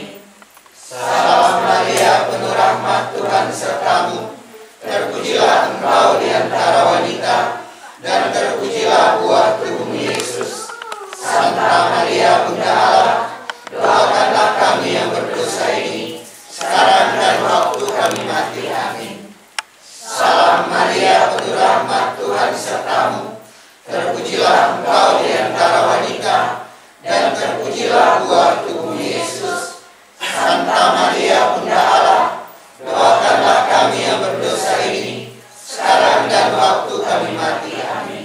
[SPEAKER 2] Salam Maria, penuh rahmat, Tuhan sertamu. Terpujilah engkau di antara wanita, dan terpujilah buah tubuhmu Yesus. Santa Maria, Bunda Allah, doakanlah kami yang berdosa ini, sekarang dan waktu kami mati. Amin. Salam Maria, penuh rahmat, Tuhan sertamu. Terpujilah engkau di antara wanita, dan terpujilah buah tubuhmu Yesus. Santa Maria, Bunda Allah, doakanlah kami yang berdosa ini, sekarang dan waktu kami mati. Amin.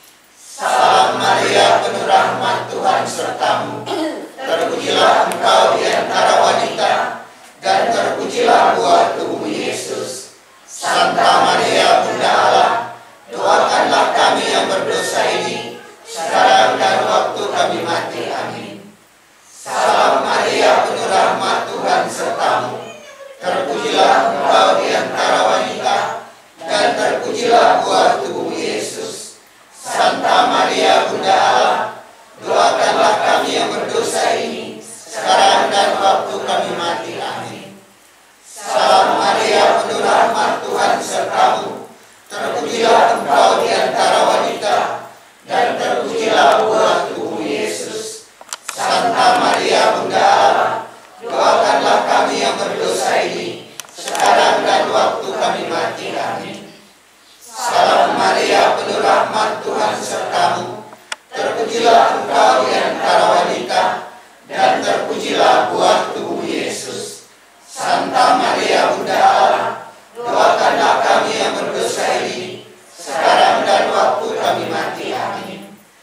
[SPEAKER 2] Salam Maria, penuh rahmat, Tuhan sertamu. Terpujilah engkau di antara wanita, dan terpujilah buah tubuhmu Yesus. Santa Maria, Bunda Allah, doakanlah kami yang berdosa ini, sekarang dan waktu kami mati. Amin. Salam Maria, penuh rahmat, Tuhan sertamu. Terpujilah engkau di antara wanita, dan terpujilah buah tubuhmu Yesus. Santa Maria, Bunda Allah, doakanlah kami yang berdosa ini, sekarang dan waktu kami mati. Amin. Salam Maria, penuh rahmat, Tuhan sertamu. Terpujilah engkau di antara wanita, dan terpujilah buah tubuhmu Yesus. Santa Maria, Bunda Allah, doakanlah kami yang berdosa ini, sekarang dan waktu kami mati. Amin. Salam Maria, penuh rahmat, Tuhan sertamu. Terpujilah engkau di antara wanita, dan terpujilah buah tubuhmu Yesus. Santa Maria, Bunda Allah, doakanlah kami yang berdosa ini, sekarang dan waktu kami mati. Amin.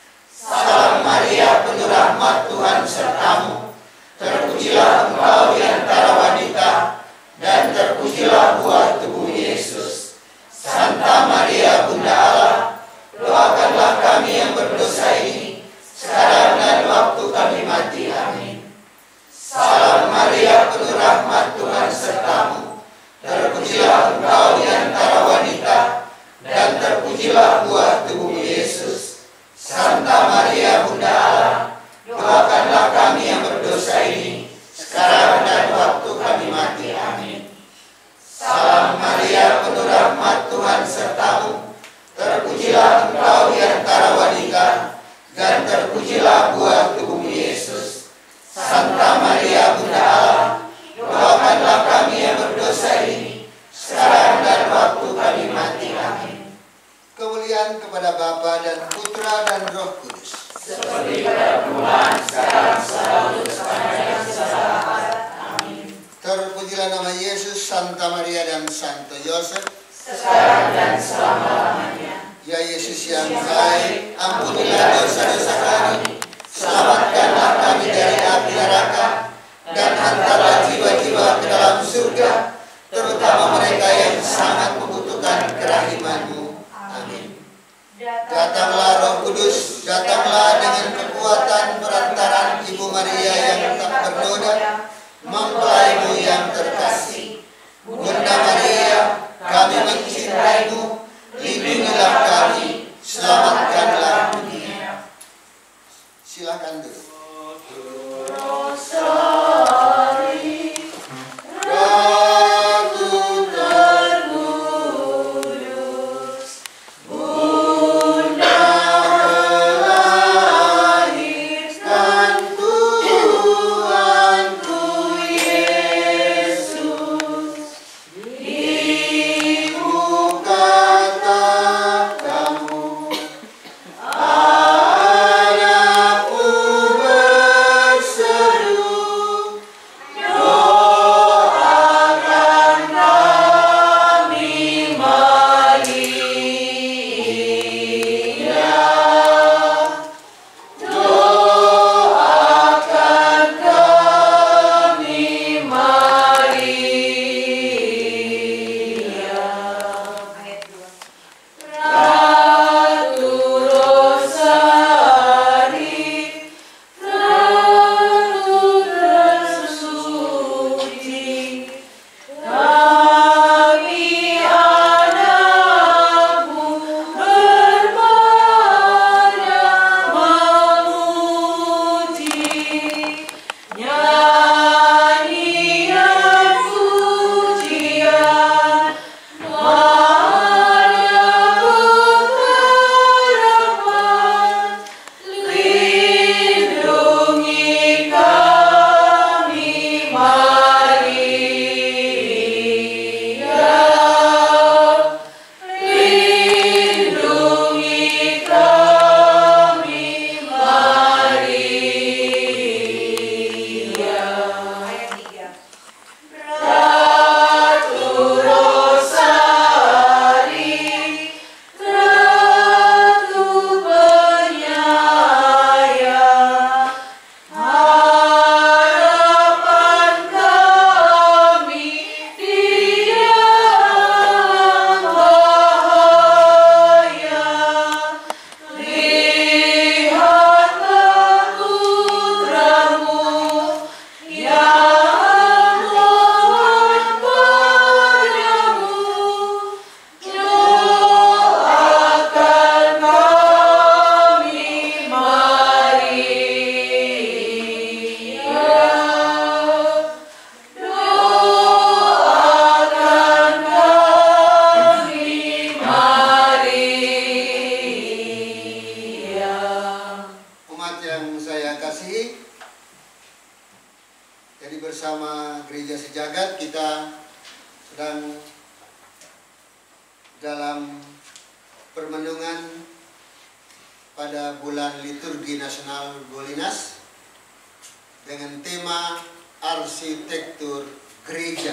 [SPEAKER 2] Salam Maria, penuh rahmat, Tuhan sertamu. Terpujilah engkau di antara wanita, dan terpujilah buah tubuhmu Yesus. Santa Maria, Bunda Allah, doakanlah kami yang berdosa ini, sekarang dan waktu kami mati. Amin. Salam Maria, penuh rahmat, Tuhan sertamu. Terpujilah engkau di antara wanita, dan terpujilah buah tubuhmu Yesus. Santa Maria, Bunda Allah, doakanlah kami yang berdosa ini, sekarang dan waktu kami mati. Amin. Salam Maria, penuh rahmat, Tuhan sertamu. Terpujilah engkau di antara wanita, dan terpujilah buah tubuhmu Yesus. Santa Maria, Bunda Allah, doakanlah kami yang berdosa ini, sekarang dan waktu kami mati. Amin. Kemuliaan kepada Bapa dan Putra dan Roh Kudus.
[SPEAKER 3] Seperti pada permulaan, sekarang, selalu, sepanjang segala abad. Amin.
[SPEAKER 2] Terpujilah nama Yesus, Santa Maria dan Santo Yosef,
[SPEAKER 3] sekarang dan selama-lamanya.
[SPEAKER 2] Ya Yesus yang baik, ampunilah dosa-dosa kami, selamatkanlah kami dari api neraka, dan hantarlah jiwa-jiwa ke dalam surga, terutama mereka yang sangat membutuhkan kerahiman-Mu. Amin. Datanglah Roh Kudus, datanglah dengan kekuatan perantaraan Ibu Maria yang tak bernoda, mempelai-Mu yang terkasih. Bunda Maria, kami mencintaimu, lindungilah kami, selamatkanlah dunia. Silakan duduk.
[SPEAKER 3] Bunda
[SPEAKER 2] kasihi, jadi bersama Gereja Sejagat kita sedang dalam permenungan pada bulan liturgi nasional Bolinas dengan tema arsitektur gereja.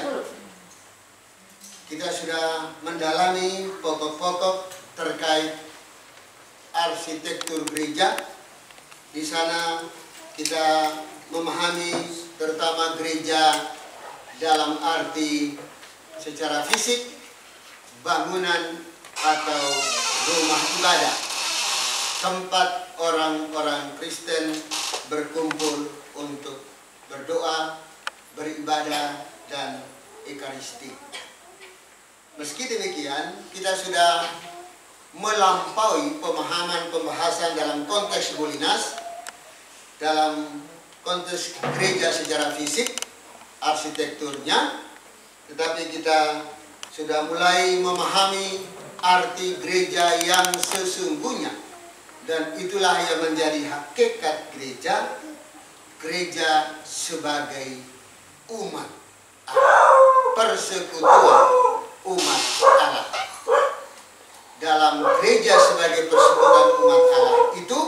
[SPEAKER 2] Kita sudah mendalami pokok-pokok terkait arsitektur gereja. Di sana kita memahami terutama gereja dalam arti secara fisik, bangunan atau rumah ibadah, tempat orang-orang Kristen berkumpul untuk berdoa, beribadah, dan ekaristi. Meski demikian, kita sudah melampaui pemahaman pembahasan dalam konteks Bolinas, dalam konteks gereja secara fisik, arsitekturnya, tetapi kita sudah mulai memahami arti gereja yang sesungguhnya, dan itulah yang menjadi hakikat gereja, gereja sebagai umat Allah, persekutuan umat Allah. Dalam gereja sebagai persekutuan umat Allah itu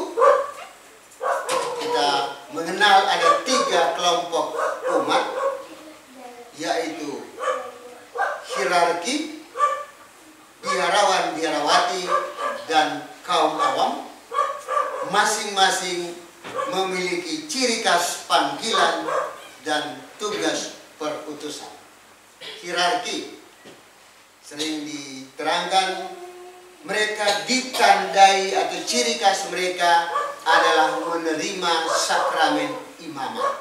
[SPEAKER 2] kita mengenal ada 3 kelompok umat, yaitu hierarki, biarawan, biarawati, dan kaum awam. Masing-masing memiliki ciri khas panggilan dan tugas perutusan. Hierarki sering diterangkan, mereka ditandai atau ciri khas mereka adalah menerima sakramen imamat.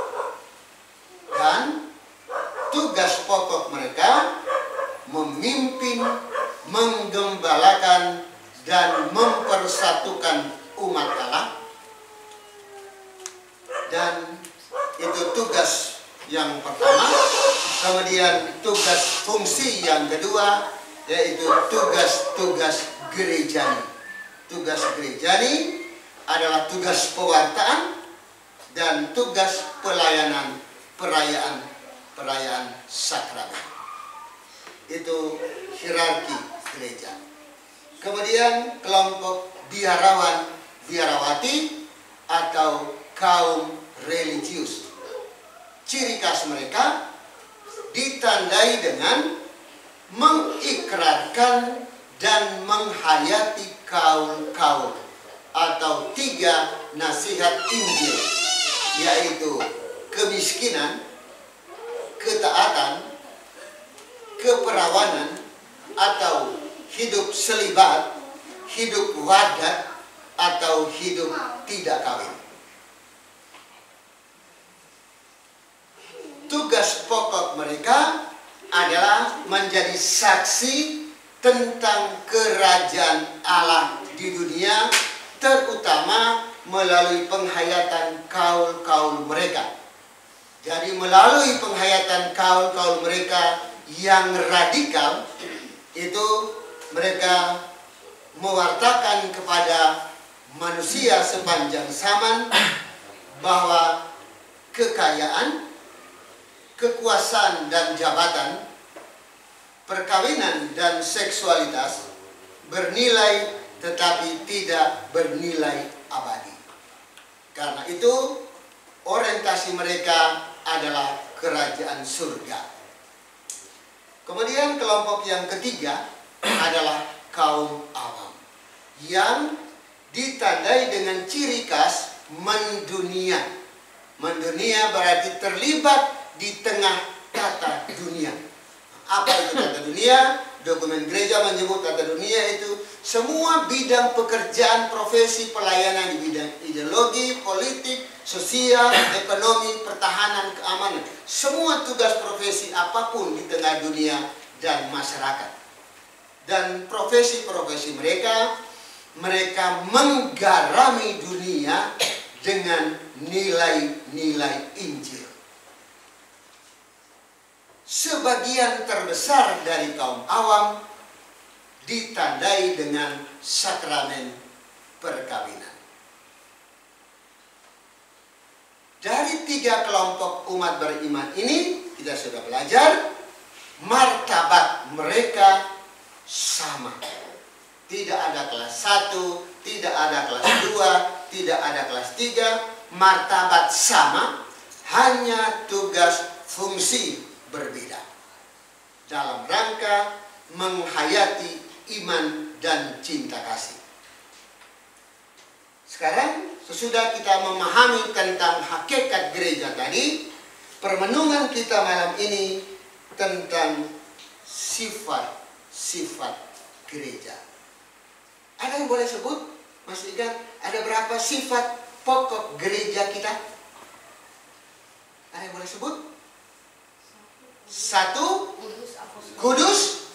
[SPEAKER 2] Dan tugas pokok mereka memimpin, menggembalakan, dan mempersatukan umat Allah. Dan itu tugas yang pertama. Kemudian tugas fungsi yang kedua, yaitu tugas-tugas gerejani. Tugas gerejani adalah tugas pewartaan dan tugas pelayanan perayaan sakramen. Itu hierarki gereja. Kemudian kelompok biarawan, biarawati atau kaum religius. Ciri khas mereka ditandai dengan mengikrarkan dan menghayati kaul-kaul atau 3 nasihat Injil, yaitu kemiskinan, ketaatan, keperawanan atau hidup selibat, hidup wadat, atau hidup tidak kawin. Tugas pokok mereka adalah menjadi saksi tentang kerajaan Allah di dunia, terutama melalui penghayatan kaul-kaul mereka. Jadi melalui penghayatan kaul-kaul mereka yang radikal, itu mereka mewartakan kepada manusia sepanjang zaman bahwa kekayaan, kekuasaan dan jabatan, perkawinan dan seksualitas bernilai tetapi tidak bernilai abadi. Karena itu orientasi mereka adalah kerajaan surga. Kemudian kelompok yang ketiga adalah kaum awam, yang ditandai dengan ciri khas mendunia. Mendunia berarti terlibat di tengah tata dunia. Apa itu tata dunia? Dokumen gereja menyebut tata dunia itu semua bidang pekerjaan, profesi, pelayanan di bidang ideologi, politik, sosial, ekonomi, pertahanan, keamanan. Semua tugas profesi apapun di tengah dunia dan masyarakat. Dan profesi-profesi mereka menggarami dunia dengan nilai-nilai Injil. Sebagian terbesar dari kaum awam ditandai dengan sakramen perkawinan. dari 3 kelompok umat beriman ini kita sudah belajar martabat mereka sama. Tidak ada kelas 1, tidak ada kelas 2, tidak ada kelas 3, martabat sama, hanya tugas fungsi berbeda dalam rangka menghayati iman dan cinta kasih. Sekarang sesudah kita memahami tentang hakikat gereja tadi, permenungan kita malam ini tentang sifat-sifat gereja. Ada yang boleh sebut? Masih ingat ada berapa sifat pokok gereja kita? Ada yang boleh sebut? 1, kudus.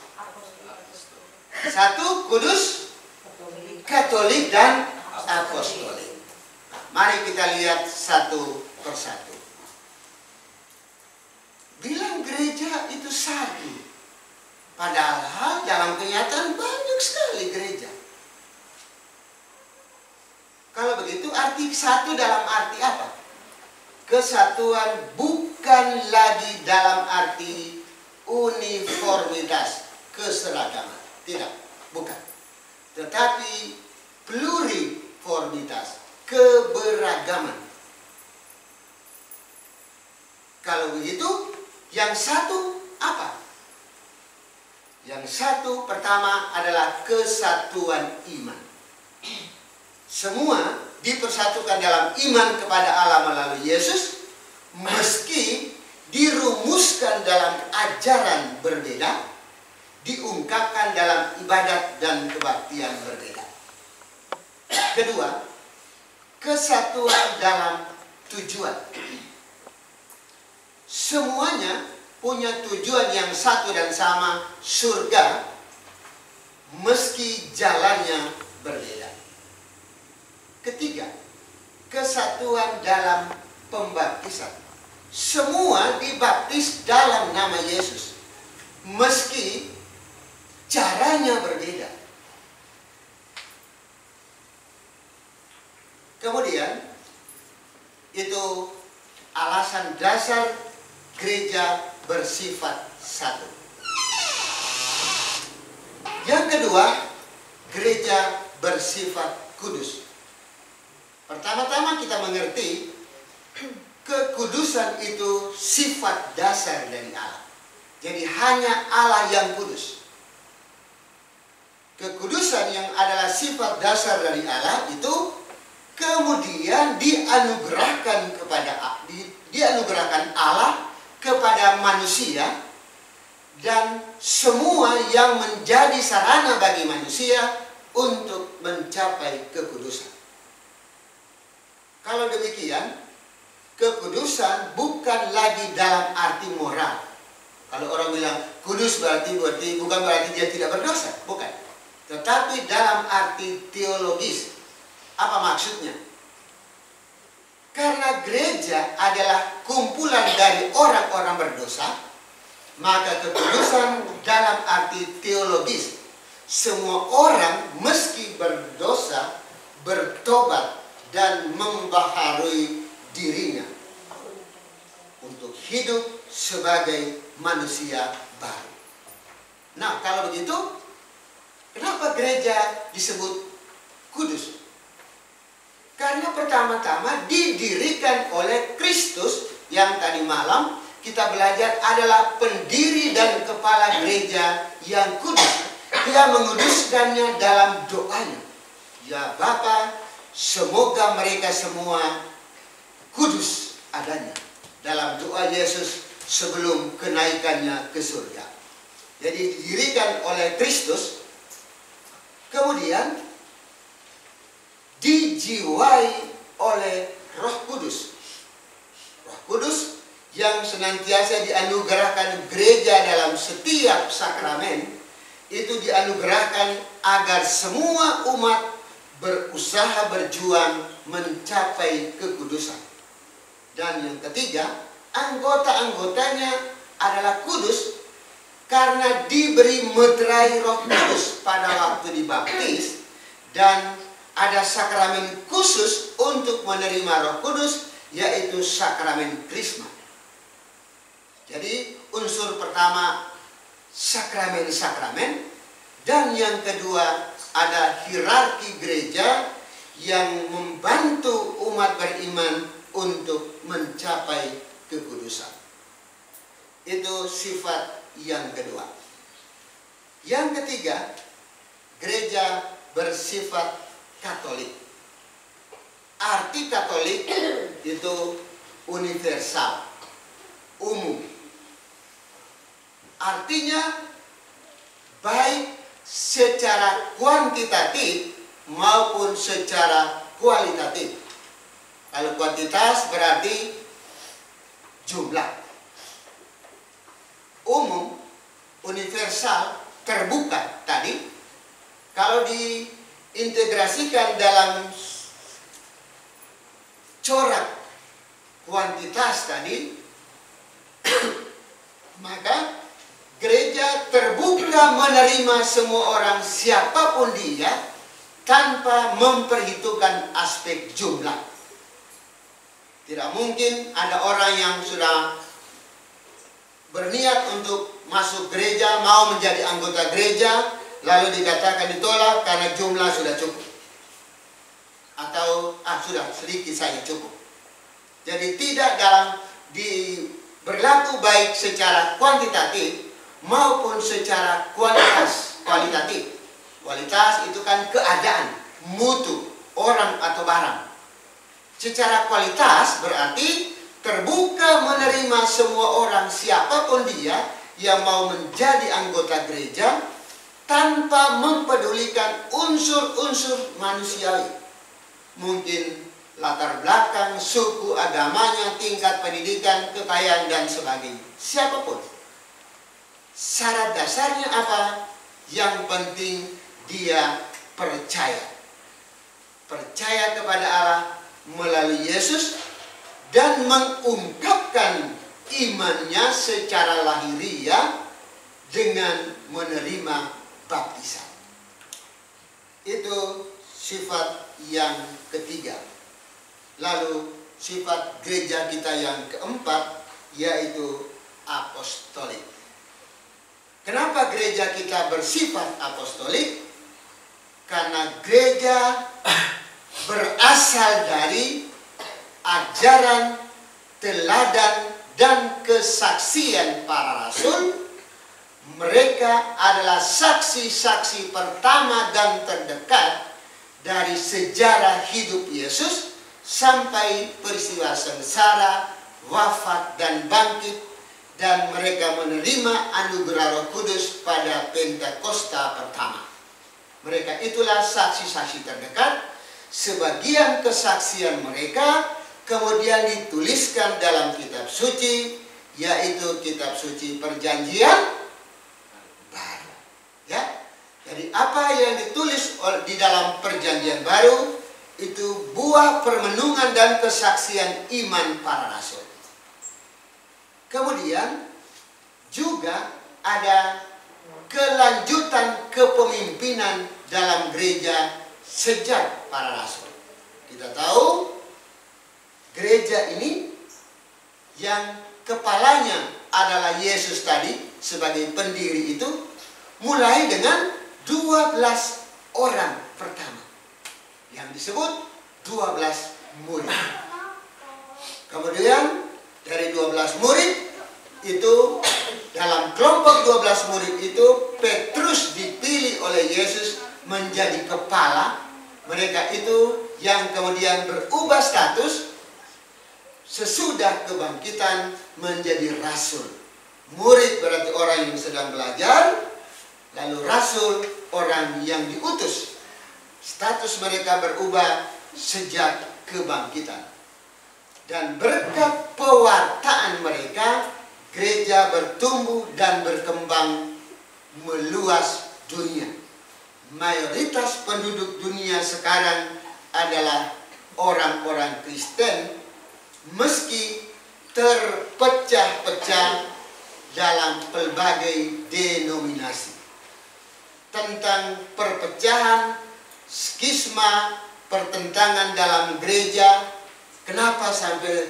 [SPEAKER 2] 1, kudus, Katolik dan apostolik. Mari kita lihat satu persatu. Bilang gereja itu satu, padahal dalam kenyataan banyak sekali gereja. Kalau begitu arti satu dalam arti apa? Kesatuan bukan lagi dalam arti uniformitas, keseragaman. Tidak, bukan. Tetapi pluriformitas, keberagaman. Kalau begitu, yang satu apa? Yang satu pertama adalah kesatuan iman. Semua dipersatukan dalam iman kepada Allah melalui Yesus, meski dirumuskan dalam ajaran berbeda, diungkapkan dalam ibadat dan kebaktian berbeda. Kedua, kesatuan dalam tujuan. Semuanya punya tujuan yang satu dan sama, surga, meski jalannya berbeda. Ketiga, kesatuan dalam pembaptisan. Semua dibaptis dalam nama Yesus, meski caranya berbeda. Kemudian, itu alasan dasar gereja bersifat satu. Yang kedua, gereja bersifat kudus. Pertama-tama kita mengerti kekudusan itu sifat dasar dari Allah. Jadi hanya Allah yang kudus. Kekudusan yang adalah sifat dasar dari Allah itu kemudian dianugerahkan Allah kepada manusia, dan semua yang menjadi sarana bagi manusia untuk mencapai kekudusan. Kalau demikian, kekudusan bukan lagi dalam arti moral. Kalau orang bilang kudus berarti bukan berarti dia tidak berdosa, bukan. Tetapi dalam arti teologis. Apa maksudnya? Karena gereja adalah kumpulan dari orang-orang berdosa, maka kekudusan dalam arti teologis, semua orang meski berdosa bertobat dan membaharui dirinya untuk hidup sebagai manusia baru. Nah, kalau begitu, kenapa gereja disebut kudus? Karena pertama-tama didirikan oleh Kristus, yang tadi malam kita belajar adalah pendiri dan kepala gereja yang kudus. Dia menguduskannya dalam doanya. Ya Bapa, semoga mereka semua kudus adanya. Dalam doa Yesus sebelum kenaikannya ke surga. Jadi didirikan oleh Kristus, kemudian dijiwai oleh Roh Kudus. Roh Kudus yang senantiasa dianugerahkan gereja dalam setiap sakramen, itu dianugerahkan agar semua umat berusaha berjuang mencapai kekudusan. Dan yang ketiga, anggota-anggotanya adalah kudus karena diberi meterai Roh Kudus pada waktu dibaptis, dan ada sakramen khusus untuk menerima Roh Kudus, yaitu yaitu sakramen Krisma. Jadi unsur pertama sakramen-sakramen, dan yang kedua ada hierarki gereja yang membantu umat beriman untuk mencapai kekudusan. Itu sifat yang kedua. Yang ketiga, gereja bersifat Katolik. Arti Katolik itu universal, umum. Artinya baik secara kuantitatif maupun secara kualitatif. Kalau kuantitas berarti jumlah. Umum, universal, terbuka tadi. Kalau diintegrasikan dalam corak kuantitas tadi, maka gereja terbuka menerima semua orang siapapun dia tanpa memperhitungkan aspek jumlah. Tidak mungkin ada orang yang sudah berniat untuk masuk gereja, mau menjadi anggota gereja, lalu dikatakan ditolak karena jumlah sudah cukup. Atau sudah sedikit saja cukup. Jadi tidak dalam berlaku baik secara kuantitatif maupun secara kualitatif. Kualitas itu kan keadaan, mutu, orang atau barang. Secara kualitas berarti terbuka menerima semua orang siapapun dia yang mau menjadi anggota gereja tanpa mempedulikan unsur-unsur manusiawi. Mungkin latar belakang, suku, agamanya, tingkat pendidikan, kekayaan, dan sebagainya. Siapapun. Syarat dasarnya apa? Yang penting dia percaya. Percaya kepada Allah melalui Yesus dan mengungkapkan imannya secara lahiriah dengan menerima baptisan. Itu sifat yang ketiga. Lalu sifat gereja kita yang keempat yaitu apostolik. Kenapa gereja kita bersifat apostolik? Karena gereja berasal dari ajaran, teladan, dan kesaksian para rasul. Mereka adalah saksi-saksi pertama dan terdekat dari sejarah hidup Yesus sampai peristiwa sengsara, wafat, dan bangkit, dan mereka menerima anugerah Roh Kudus pada Pentakosta pertama. Mereka itulah saksi-saksi terdekat. Sebagian kesaksian mereka kemudian dituliskan dalam kitab suci, yaitu kitab suci Perjanjian Baru. Ya, jadi apa yang ditulis di dalam Perjanjian Baru itu buah permenungan dan kesaksian iman para rasul. Kemudian juga ada kelanjutan kepemimpinan dalam gereja sejak para rasul. Kita tahu gereja ini yang kepalanya adalah Yesus tadi sebagai pendiri itu, mulai dengan 12 orang pertama yang disebut 12 murid. Kemudian dari 12 murid itu, dalam kelompok 12 murid itu Petrus dipilih oleh Yesus menjadi kepala. Mereka itu yang kemudian berubah status sesudah kebangkitan menjadi rasul. Murid berarti orang yang sedang belajar, lalu rasul orang yang diutus. Status mereka berubah sejak kebangkitan. Dan berkat pewartaan mereka, gereja bertumbuh dan berkembang meluas dunia. Mayoritas penduduk dunia sekarang adalah orang-orang Kristen, meski terpecah-pecah dalam pelbagai denominasi. Tentang perpecahan, skisma, pertentangan dalam gereja, kenapa sampai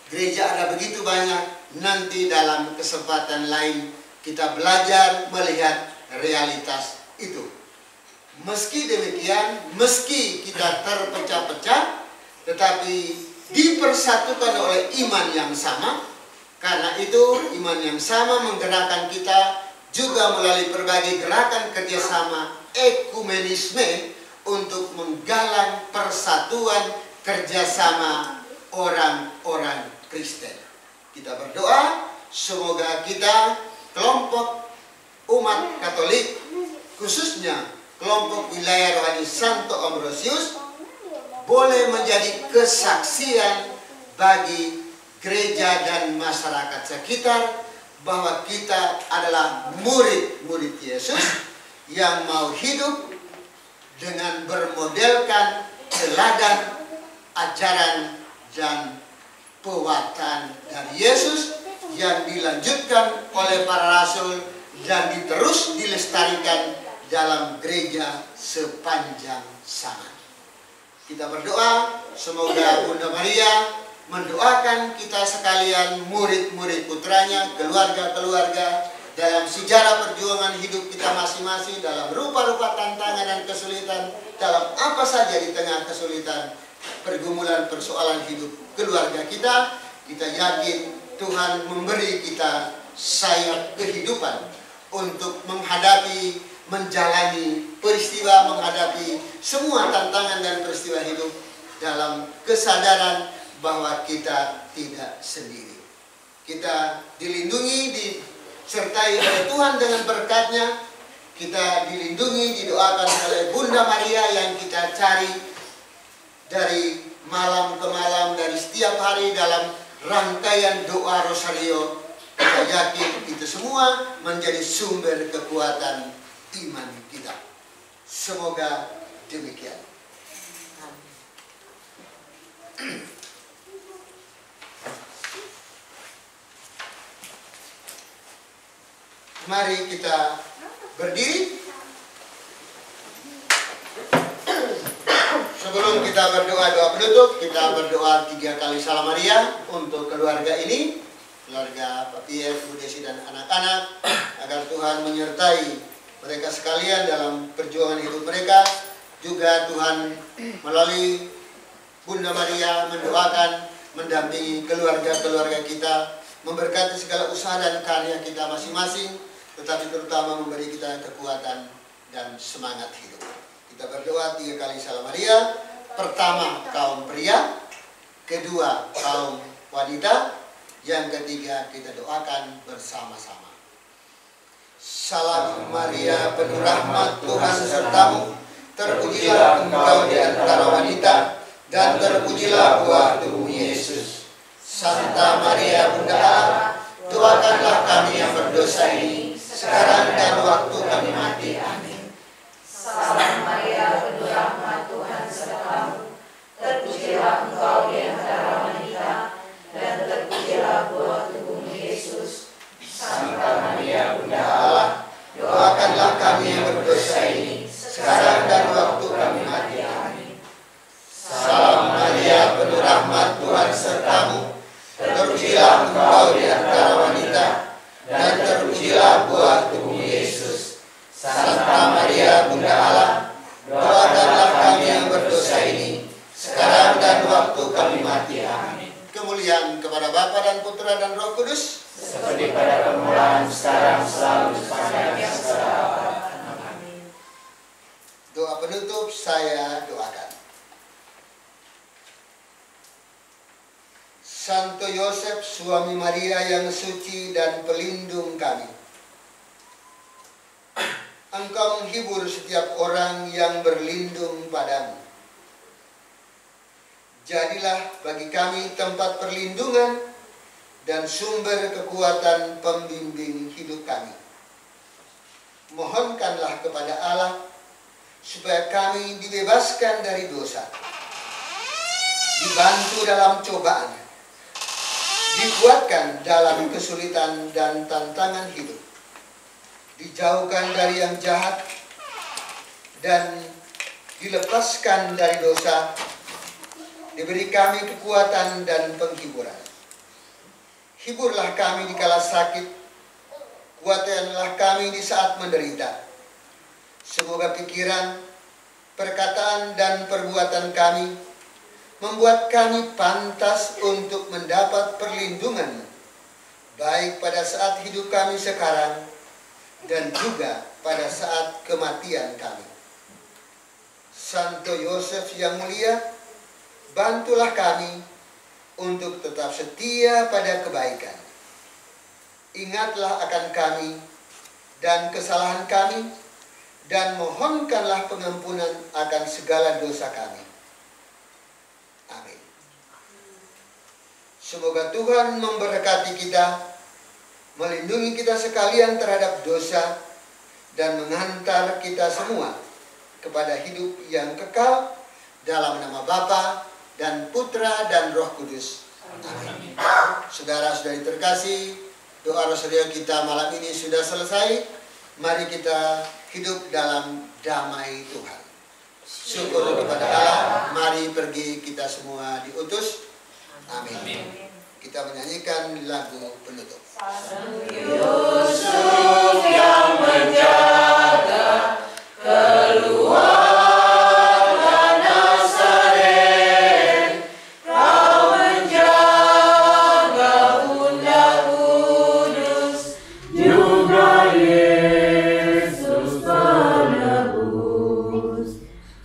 [SPEAKER 2] gereja ada begitu banyak. Nanti dalam kesempatan lain kita belajar melihat realitas itu. Meski demikian, meski kita terpecah-pecah, tetapi dipersatukan oleh iman yang sama. Karena itu iman yang sama menggerakkan kita juga melalui berbagai gerakan kerjasama ekumenisme untuk menggalang persatuan kerjasama orang-orang Kristen. Kita berdoa semoga kita kelompok umat Katolik, khususnya kelompok wilayah rohani Santo Ambrosius, boleh menjadi kesaksian bagi gereja dan masyarakat sekitar bahwa kita adalah murid-murid Yesus yang mau hidup dengan bermodelkan teladan, ajaran, dan pewataan dari Yesus yang dilanjutkan oleh para rasul dan terus dilestarikan dalam gereja sepanjang zaman. Kita berdoa semoga Bunda Maria mendoakan kita sekalian, murid-murid putranya, keluarga-keluarga, dalam sejarah perjuangan hidup kita masing-masing, dalam rupa-rupa tantangan dan kesulitan, dalam apa saja di tengah kesulitan, pergumulan, persoalan hidup keluarga kita. Kita yakin Tuhan memberi kita sayap kehidupan untuk menghadapi, menjalani peristiwa, menghadapi semua tantangan dan peristiwa hidup dalam kesadaran bahwa kita tidak sendiri. Kita dilindungi, disertai oleh Tuhan dengan berkat-Nya. Kita dilindungi, didoakan oleh Bunda Maria yang kita cari dari malam ke malam, dari setiap hari dalam rangkaian doa Rosario. Kita yakin itu semua menjadi sumber kekuatan iman kita. Semoga demikian. Mari kita berdiri. Sebelum kita berdoa doa penutup, kita berdoa 3 kali Salam Maria untuk keluarga ini, keluarga Pak Pierre, Bu Desi dan anak-anak, agar Tuhan menyertai mereka sekalian dalam perjuangan hidup mereka. Juga Tuhan melalui Bunda Maria mendoakan, mendampingi keluarga-keluarga kita, memberkati segala usaha dan karya kita masing-masing, tetapi terutama memberi kita kekuatan dan semangat hidup. Kita berdoa 3 kali Salam Maria. Pertama kaum pria, kedua kaum wanita, yang ketiga kita doakan bersama-sama. Salam Maria, penuh rahmat, Tuhan sertamu. Terpujilah engkau di antara wanita, dan terpujilah buah tubuh Yesus. Santa Maria Bunda Allah, doakanlah kami yang berdosa ini, sekarang dan waktu kami mati. Amin.
[SPEAKER 3] Salam Maria, penuh rahmat, Tuhan sertamu. Terpujilah engkau di antara wanita, dan terpujilah buah tubuhmu Yesus.
[SPEAKER 2] Santa Maria Bunda Allah, doakanlah kami yang berdosa ini, sekarang dan waktu kami mati. Amin. Salam Maria, penuh rahmat, Tuhan sertamu. Terpujilah engkau di antara wanita, dan terpujilah buah tubuh Yesus. Santa Maria Bunda Allah, doakanlah kami yang berdosa ini, sekarang dan waktu kami mati. Amin. Kemuliaan kepada Bapa dan Putra dan Roh Kudus,
[SPEAKER 3] seperti pada permulaan, sekarang, selalu, sepanjang yang segala. Amin.
[SPEAKER 2] Doa penutup saya doakan. Santo Yosef, suami Maria yang suci dan pelindung kami, Engkau menghibur setiap orang yang berlindung padamu. Jadilah bagi kami tempat perlindungan dan sumber kekuatan pembimbing hidup kami. Mohonkanlah kepada Allah supaya kami dibebaskan dari dosa, dibantu dalam cobaan, dikuatkan dalam kesulitan dan tantangan hidup, dijauhkan dari yang jahat, dan dilepaskan dari dosa, diberi kami kekuatan dan penghiburan. Hiburlah kami di kala sakit, kuatkanlah kami di saat menderita. Semoga pikiran, perkataan, dan perbuatan kami membuat kami pantas untuk mendapat perlindungan, baik pada saat hidup kami sekarang dan juga pada saat kematian kami. Santo Yosef yang mulia, bantulah kami untuk tetap setia pada kebaikan. Ingatlah akan kami dan kesalahan kami, dan mohonkanlah pengampunan akan segala dosa kami. Amin. Semoga Tuhan memberkati kita, melindungi kita sekalian terhadap dosa, dan mengantar kita semua kepada hidup yang kekal, dalam nama Bapa dan Putra dan Roh Kudus. Amin. Saudara-saudari terkasih, doa rosario kita malam ini sudah selesai. Mari kita hidup dalam damai Tuhan. Syukur kepada Allah. Mari pergi kita semua diutus. Amin. Kita menyanyikan lagu penutup.
[SPEAKER 3] Yusuf yang menjaga keluarga Nazaret, kau menjaga Bunda Kudus, juga Yesus penebus.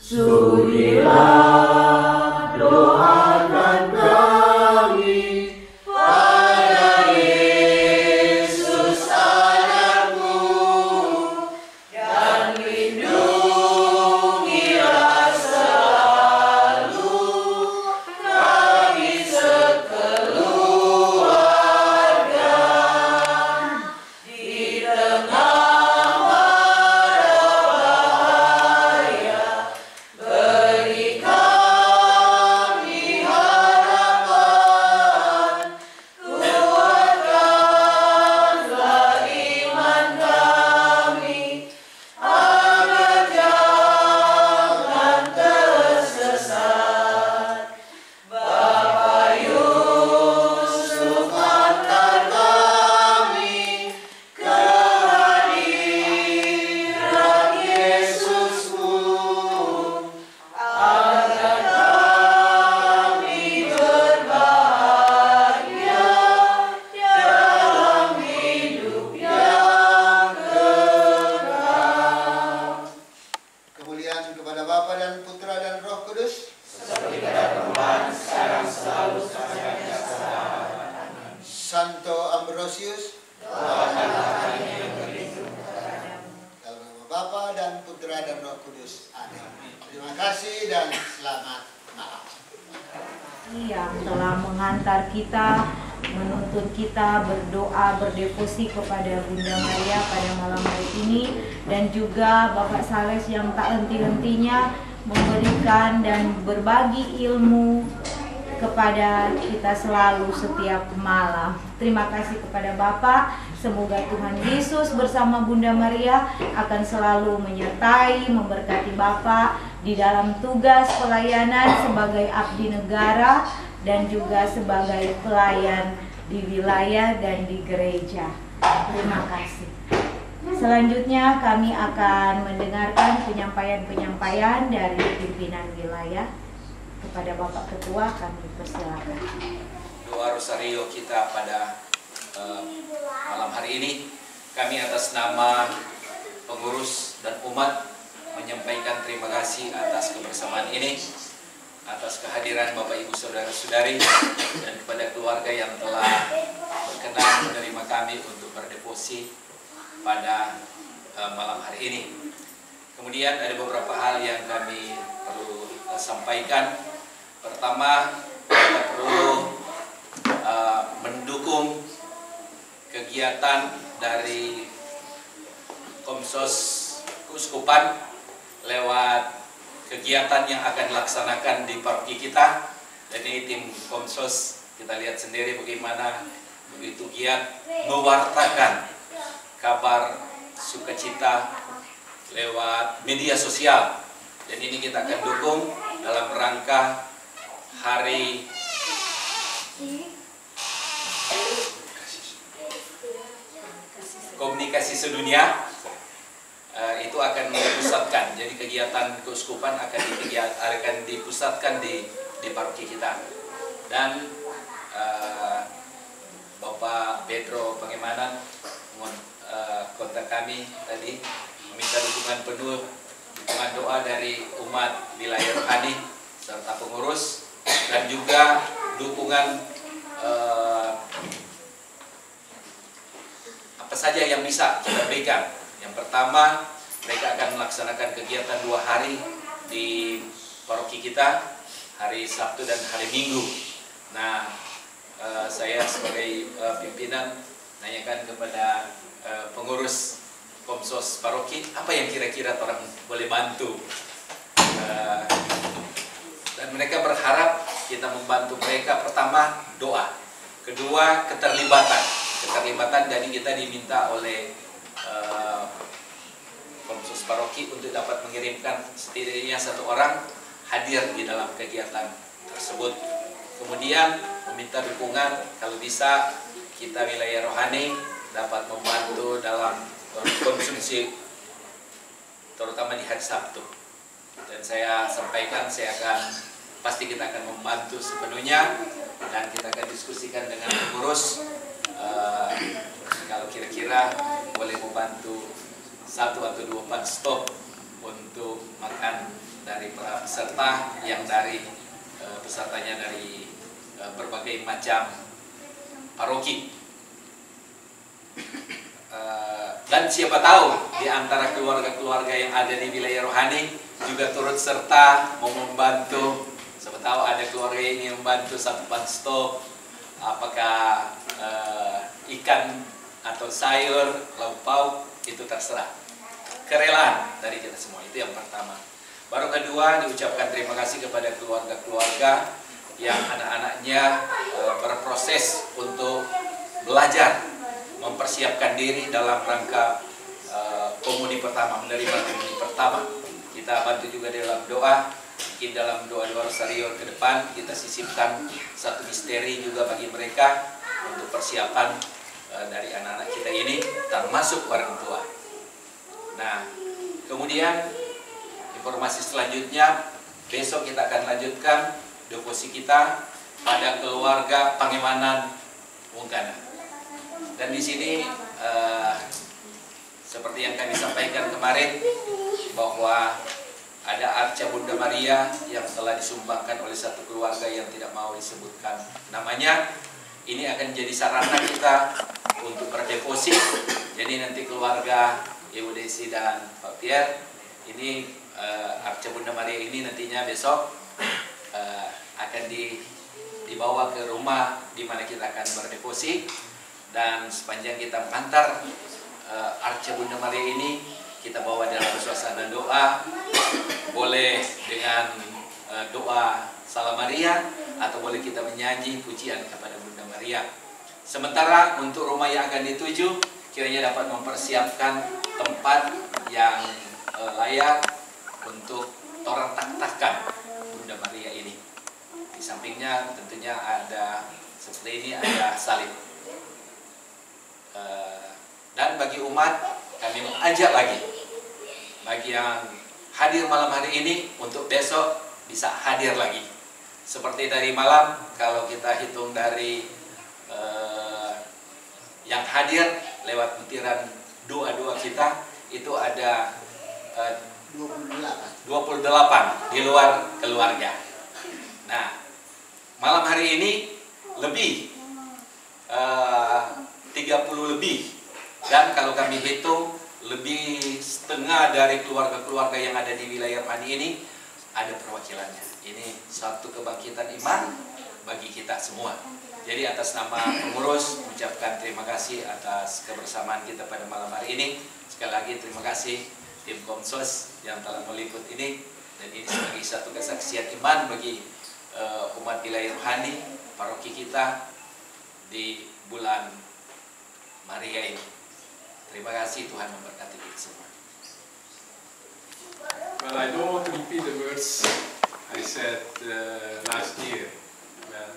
[SPEAKER 3] Sudilah doakan kami pada Yesus anakmu, dan lindungilah selalu kami sekeluarga di tengah bahaya. Beri kami harapan, kuatkanlah iman kami, agar jangan tersesat. Bapa Yusuf, antar kami ke hadirat Yesusmu, agar kami berbahagia dalam hidup yang kekal.
[SPEAKER 2] Kemuliaan kepada Bapa dan Putra dan Roh Kudus.
[SPEAKER 3] Seperti pada permulaan, sekarang, selalu, selamanya. Amin.
[SPEAKER 2] Santo Ambrosius,
[SPEAKER 3] Doakanlah kami yang berlindung kepadamu.
[SPEAKER 2] dalam nama Bapa dan Putra dan Roh Kudus. Amin. Terima kasih dan selamat malam.
[SPEAKER 1] Yang telah mengantar kita, menuntun kita berdoa, berdevosi kepada Bunda Maria pada malam hari ini, dan juga Bapak Sales yang tak henti-hentinya memberikan dan berbagi ilmu kepada kita selalu setiap malam. Terima kasih kepada Bapak. Semoga Tuhan Yesus bersama Bunda Maria akan selalu menyertai, memberkati Bapak di dalam tugas pelayanan sebagai abdi negara dan juga sebagai pelayan di wilayah dan di gereja. Terima kasih. Selanjutnya kami akan mendengarkan penyampaian-penyampaian dari pimpinan wilayah. Kepada Bapak Ketua kami persilakan.
[SPEAKER 18] Doa rosario kita pada malam hari ini, kami atas nama pengurus dan umat menyampaikan terima kasih atas kebersamaan ini, atas kehadiran Bapak Ibu Saudara-saudari, dan kepada keluarga yang telah berkenan menerima kami untuk berdevosi pada malam hari ini. Kemudian ada beberapa hal yang kami perlu sampaikan. Pertama, kita perlu mendukung kegiatan dari Komsos Keuskupan lewat kegiatan yang akan dilaksanakan di paroki kita. Dan ini tim Komsos, kita lihat sendiri bagaimana begitu giat mewartakan kabar sukacita lewat media sosial. Dan ini kita akan dukung dalam rangka Hari sedunia itu akan dipusatkan. Jadi kegiatan keuskupan akan dipusatkan di paroki kita. Dan Bapak Pedro Pangemanan kontak kami tadi meminta dukungan penuh, dukungan doa dari umat wilayah rohani serta pengurus, dan juga dukungan apa saja yang bisa kita berikan. Yang pertama, mereka akan melaksanakan kegiatan 2 hari di paroki kita, hari Sabtu dan hari Minggu. Nah, saya sebagai pimpinan nanyakan kepada pengurus Komsos paroki, apa yang kira-kira orang boleh bantu. Dan mereka berharap kita membantu mereka. Pertama, doa. Kedua, keterlibatan. Jadi kita diminta oleh Komsos paroki untuk dapat mengirimkan setidaknya 1 orang hadir di dalam kegiatan tersebut. Kemudian meminta dukungan, kalau bisa kita wilayah rohani dapat membantu dalam konsumsi, terutama di hari Sabtu. Dan saya sampaikan, pasti kita akan membantu sepenuhnya, dan kita akan diskusikan dengan pengurus kalau kira-kira boleh membantu 1 atau 2 pan stop untuk makan dari para peserta yang pesertanya dari berbagai macam paroki. Dan siapa tahu di antara keluarga-keluarga yang ada di wilayah rohani juga turut serta mau membantu. Siapa tahu ada keluarga yang ingin membantu 1 pan stop, apakah ikan atau sayur, lauk pauk, itu terserah. Kerelaan dari kita semua, itu yang pertama. Baru kedua, diucapkan terima kasih kepada keluarga-keluarga yang anak-anaknya berproses untuk belajar, mempersiapkan diri dalam rangka komuni pertama, menerima komuni pertama. Kita bantu juga dalam doa. Mungkin dalam doa-doa rosario ke depan kita sisipkan 1 misteri juga bagi mereka untuk persiapan dari anak-anak kita ini, termasuk orang tua. Nah, kemudian informasi selanjutnya, besok kita akan lanjutkan devosi kita pada keluarga Pangemanan Wungkana. Dan di sini seperti yang kami sampaikan kemarin, bahwa ada Arca Bunda Maria yang telah disumbangkan oleh 1 keluarga yang tidak mau disebutkan namanya. Ini akan jadi sarana kita untuk berdevosi. Jadi nanti keluarga Ibu Desi dan Pak Pierre, ini Arca Bunda Maria ini nantinya besok akan dibawa ke rumah di mana kita akan berdevosi. Dan sepanjang kita mengantar Arca Bunda Maria ini, kita bawa dalam suasana doa, boleh dengan doa Salam Maria, atau boleh kita menyanyi pujian kepada Bunda Maria. Sementara untuk rumah yang akan dituju, kiranya dapat mempersiapkan tempat yang layak untuk orang tak-takkan Bunda Maria ini. Di sampingnya tentunya ada seperti ini, ada salib. Dan bagi umat, kami mengajak lagi, bagi yang hadir malam hari ini, untuk besok bisa hadir lagi. Seperti tadi malam, kalau kita hitung dari yang hadir lewat butiran doa-doa kita, itu ada 28 di luar keluarga. Nah, malam hari ini lebih 30 lebih. Dan kalau kami hitung, lebih setengah dari keluarga-keluarga yang ada di wilayah Rohani ini ada perwakilannya. Ini satu kebangkitan iman bagi kita semua. Jadi atas nama pengurus, mengucapkan terima kasih atas kebersamaan kita pada malam hari ini. Sekali lagi terima kasih tim Komsos yang telah meliput ini. Dan ini sebagai satu kesaksian iman bagi umat wilayah Rohani, paroki kita di bulan Maria ini. Terima kasih, Tuhan memberkati kita semua.
[SPEAKER 19] Well, I don't want to repeat the words I said last year when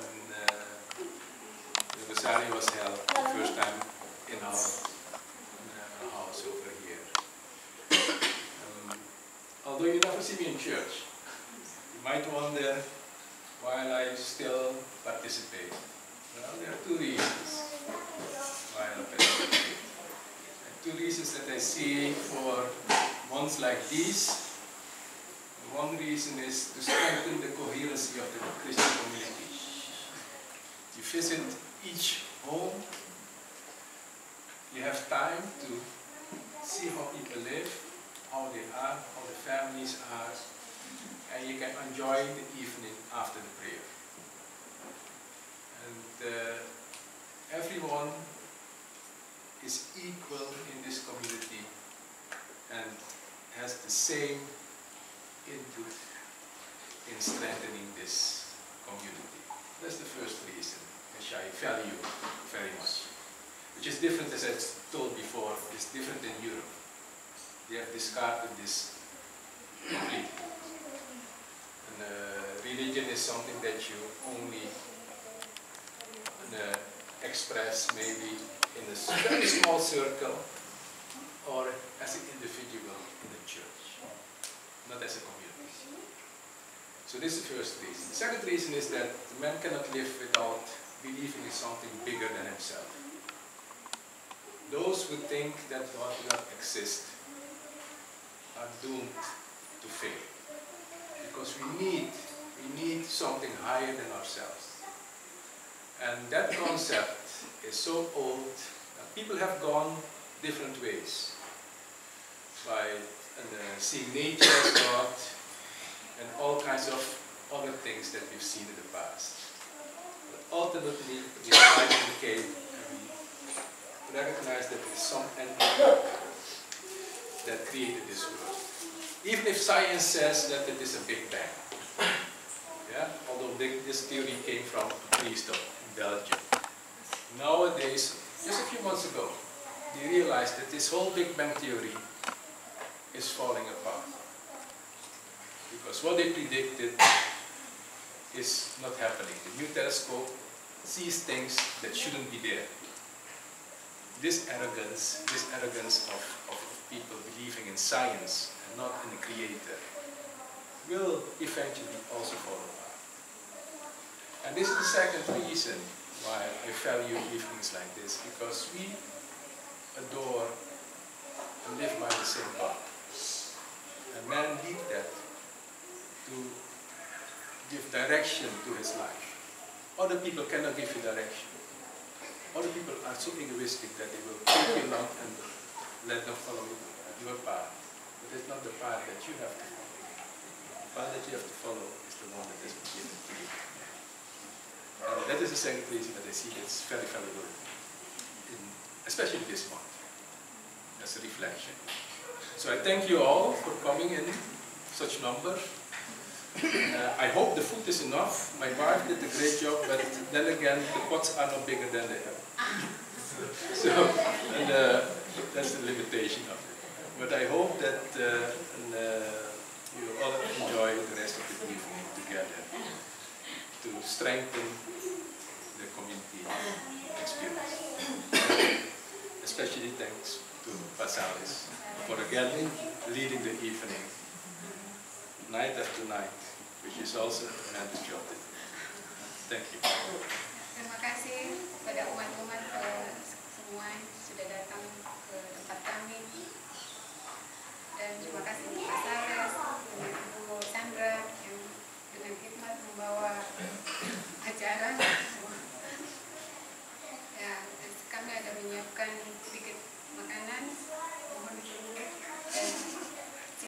[SPEAKER 19] the Rosario was held the first time in our house. although you never see me in church. You might wonder why I still participate. Well, there are two reasons why I participate. Two reasons that I see for months like these. One reason is to strengthen the coherency of the Christian community. You visit each home, you have time to see how people live, how they are, how the families are, and you can enjoy the evening after the prayer. And everyone is equal in this community and has the same input in strengthening this community. That's the first reason, which I value very much. Which is different, as I told before, is different in Europe. They have discarded this completely. And religion is something that you only express maybe in a very small circle or as an individual in the church, not as a community. So this is the first reason. The second reason is that man cannot live without believing in something bigger than himself. Those who think that God will not exist are doomed to fail. Because we need something higher than ourselves. And that concept is so old that people have gone different ways by seeing nature as God and all kinds of other things that we've seen in the past. But ultimately, we arrive in the cave and we recognize that there is some entity that created this world. Even if science says that it is a Big Bang. Yeah? Although this theory came from a priest of Belgium. Nowadays, just a few months ago, they realized that this whole Big Bang theory is falling apart. Because what they predicted is not happening. The new telescope sees things that shouldn't be there. This arrogance of people believing in science and not in the Creator will eventually also fall apart. And this is the second reason why I value evenings like this, because we adore and live by the same God. And man needs that to give direction to his life. Other people cannot give you direction. Other people are so egoistic that they will take you along and let them follow your path. But it's not the path that you have to follow. The path that you have to follow is the one that is given to you. And that is the second reason that I see it's very valuable, especially this month, as a reflection. So I thank you all for coming in such number. I hope the food is enough. My wife did a great job, but then again, the pots are not bigger than they have. So, and that's the limitation of it. But I hope that you all enjoy the rest of the evening together to strengthen the community experience. Especially thanks to Pasalis for again leading the evening, night after night, which is also a tremendous job. Thank you.
[SPEAKER 17] Terima kasih kepada